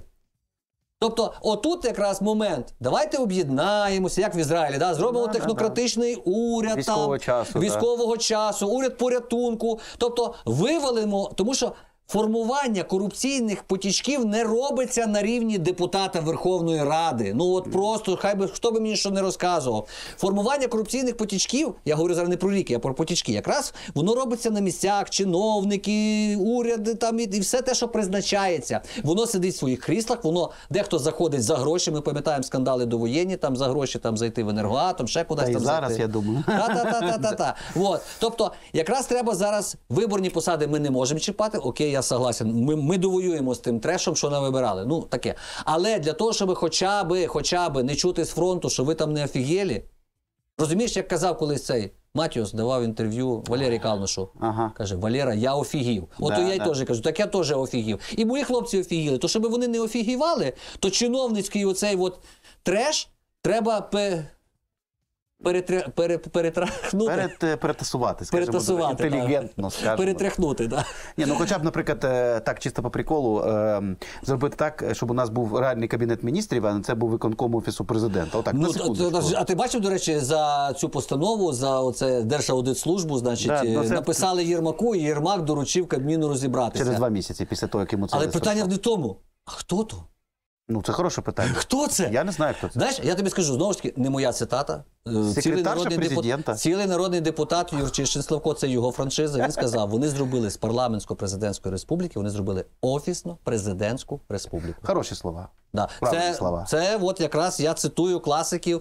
Speaker 2: Тобто, отут якраз момент. Давайте об'єднаємося, як в Ізраїлі, да? Зробимо
Speaker 1: Да,
Speaker 2: технократичний уряд
Speaker 1: Військового
Speaker 2: там,
Speaker 1: часу,
Speaker 2: військового часу, уряд порятунку. Тобто, вивалимо, тому що формування корупційних потічків не робиться на рівні депутата Верховної Ради. Ну от просто, хай би, хто би мені що не розказував. Формування корупційних потічків, я говорю зараз не про ріки, а про потічки, якраз воно робиться на місцях, чиновники, уряди там і, і все те, що призначається. Воно сидить в своїх кріслах, воно, дехто заходить за гроші, ми пам'ятаємо скандали довоєнні, там за гроші там зайти в енергоатом, ще кудись
Speaker 1: Та і
Speaker 2: там
Speaker 1: зараз,
Speaker 2: зайти.
Speaker 1: я думаю.
Speaker 2: Та-та-та-та-та-та. Вот. Тобто, якраз треба зараз, виборні посади ми не можемо чіпати, окей, я согласен, ми, ми довоюємо з тим трешом, що нам вибирали, ну таке. Але для того, щоб хоча би, хоча би не чути з фронту, що ви там не офігєлі, розумієш, як казав колись цей Матіос, давав інтерв'ю Валерій Калношу.
Speaker 1: Ага.
Speaker 2: Каже, Валера, я офігів. От
Speaker 1: Да,
Speaker 2: я й
Speaker 1: да.
Speaker 2: теж кажу, так я теж офігів. І мої хлопці офігіли. То, щоб вони не офігівали, то чиновницький оцей от треш треба пе... перетре... пере... перетрахнути.
Speaker 1: Перед, е, перетасувати, скажімо,
Speaker 2: Перетасувати,
Speaker 1: інтелігентно, скажімо.
Speaker 2: Перетряхнути, так.
Speaker 1: Ні, ну хоча б, наприклад, е, так чисто по приколу, е, зробити так, щоб у нас був реальний кабінет міністрів, а не це був виконком Офісу президента. Отак, на
Speaker 2: Ну,
Speaker 1: секундочку.
Speaker 2: то- то- а ти бачив, до речі, за цю постанову, за оце Держаудитслужбу, значить,
Speaker 1: Да, ну,
Speaker 2: е,
Speaker 1: це-
Speaker 2: написали Єрмаку, і Єрмак доручив Кабміну розібратися.
Speaker 1: Через два місяці після того, як йому це
Speaker 2: Але
Speaker 1: висвітло.
Speaker 2: питання не в тому. А хто то?
Speaker 1: Ну, це хороше питання.
Speaker 2: Хто це?
Speaker 1: Я не знаю, хто це.
Speaker 2: Знаєш, я тобі скажу, знову ж таки, не моя цитата. Е, Цілий
Speaker 1: Секретарша
Speaker 2: народний,
Speaker 1: президента.
Speaker 2: депут... Цілий народний депутат Юрчишин Славко, це його франшиза, він сказав, вони зробили з парламентсько-президентської республіки, вони зробили офісно-президентську республіку.
Speaker 1: Хороші слова.
Speaker 2: Да.
Speaker 1: Правильні
Speaker 2: Це,
Speaker 1: слова.
Speaker 2: це от якраз я цитую класиків.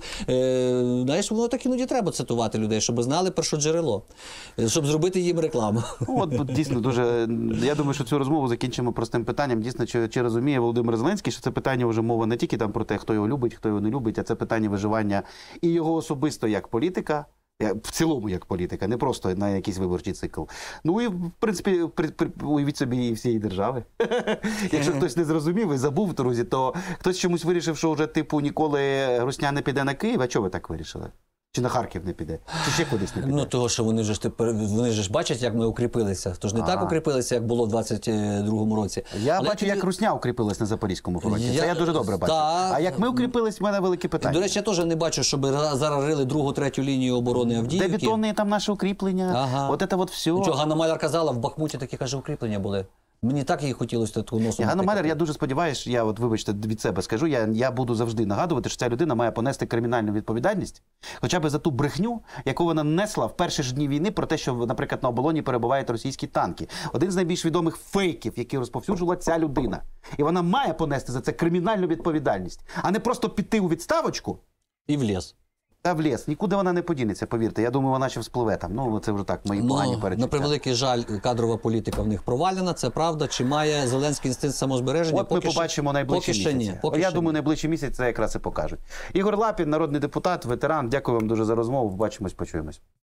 Speaker 2: Е, знаєш, воно так іноді треба цитувати людей, щоб знали першоджерело, е, щоб зробити їм рекламу.
Speaker 1: Ну, от бо дійсно дуже. Я думаю, що цю розмову закінчимо простим питанням. Дійсно, чи, чи розуміє Володимир Зеленський, що це питання вже мова не тільки там про те, хто його любить, хто його не любить, а це питання виживання і його особисто як політика. Я- В цілому як політика, не просто на якийсь виборчий цикл. Ну і в принципі, при, при, уявіть собі і всієї держави. Якщо хтось не зрозумів і забув, друзі, то хтось чомусь вирішив, що вже типу ніколи Русня не піде на Київ. А чого ви так вирішили? Чи на Харків не піде? Чи ще кудись не піде?
Speaker 2: Ну, того, що вони ж тепер вони ж бачать, як ми укріпилися. Тож не
Speaker 1: Ага.
Speaker 2: так укріпилися, як було в двадцять другому році.
Speaker 1: Я
Speaker 2: Але
Speaker 1: бачу,
Speaker 2: тобі-
Speaker 1: як Русня укріпилась на Запорізькому фронті.
Speaker 2: Я-
Speaker 1: Це я дуже добре бачу.
Speaker 2: Так.
Speaker 1: А як ми укріпились, в мене велике питання.
Speaker 2: До речі, я теж не бачу, щоб ра- зараз рили другу, третю лінію оборони
Speaker 1: Де
Speaker 2: Авдіївки.
Speaker 1: бетонні там наші укріплення,
Speaker 2: Ага.
Speaker 1: от це от все.
Speaker 2: Ну, чого, Ганна Маляр казала, в Бахмуті такі, каже, укріплення були. Мені так їй хотілося таку носу.
Speaker 1: Ганна
Speaker 2: натикати.
Speaker 1: Маляр, я дуже сподіваюся, я от, вибачте, від себе скажу, я, я буду завжди нагадувати, що ця людина має понести кримінальну відповідальність, хоча б за ту брехню, яку вона несла в перші ж дні війни про те, що, наприклад, на оболоні перебувають російські танки. Один з найбільш відомих фейків, які розповсюджувала ця людина. І вона має понести за це кримінальну відповідальність, а не просто піти у відставочку
Speaker 2: І в ліс.
Speaker 1: та в ліс. Нікуди вона не подінеться, повірте. Я думаю, вона ще вспливе там. Ну, це вже так, мої погані
Speaker 2: Ну,
Speaker 1: перечуття.
Speaker 2: на превеликий жаль, кадрова політика в них провалена, це правда. Чи має Зеленський інстинкт самозбереження?
Speaker 1: От ми
Speaker 2: Поки що-
Speaker 1: побачимо найближчі
Speaker 2: поки ще
Speaker 1: місяці.
Speaker 2: ні. Поки
Speaker 1: Я
Speaker 2: ще
Speaker 1: думаю,
Speaker 2: ні.
Speaker 1: найближчі місяці це якраз і покажуть. Ігор Лапін, народний депутат, ветеран. Дякую вам дуже за розмову. Побачимось, почуємось.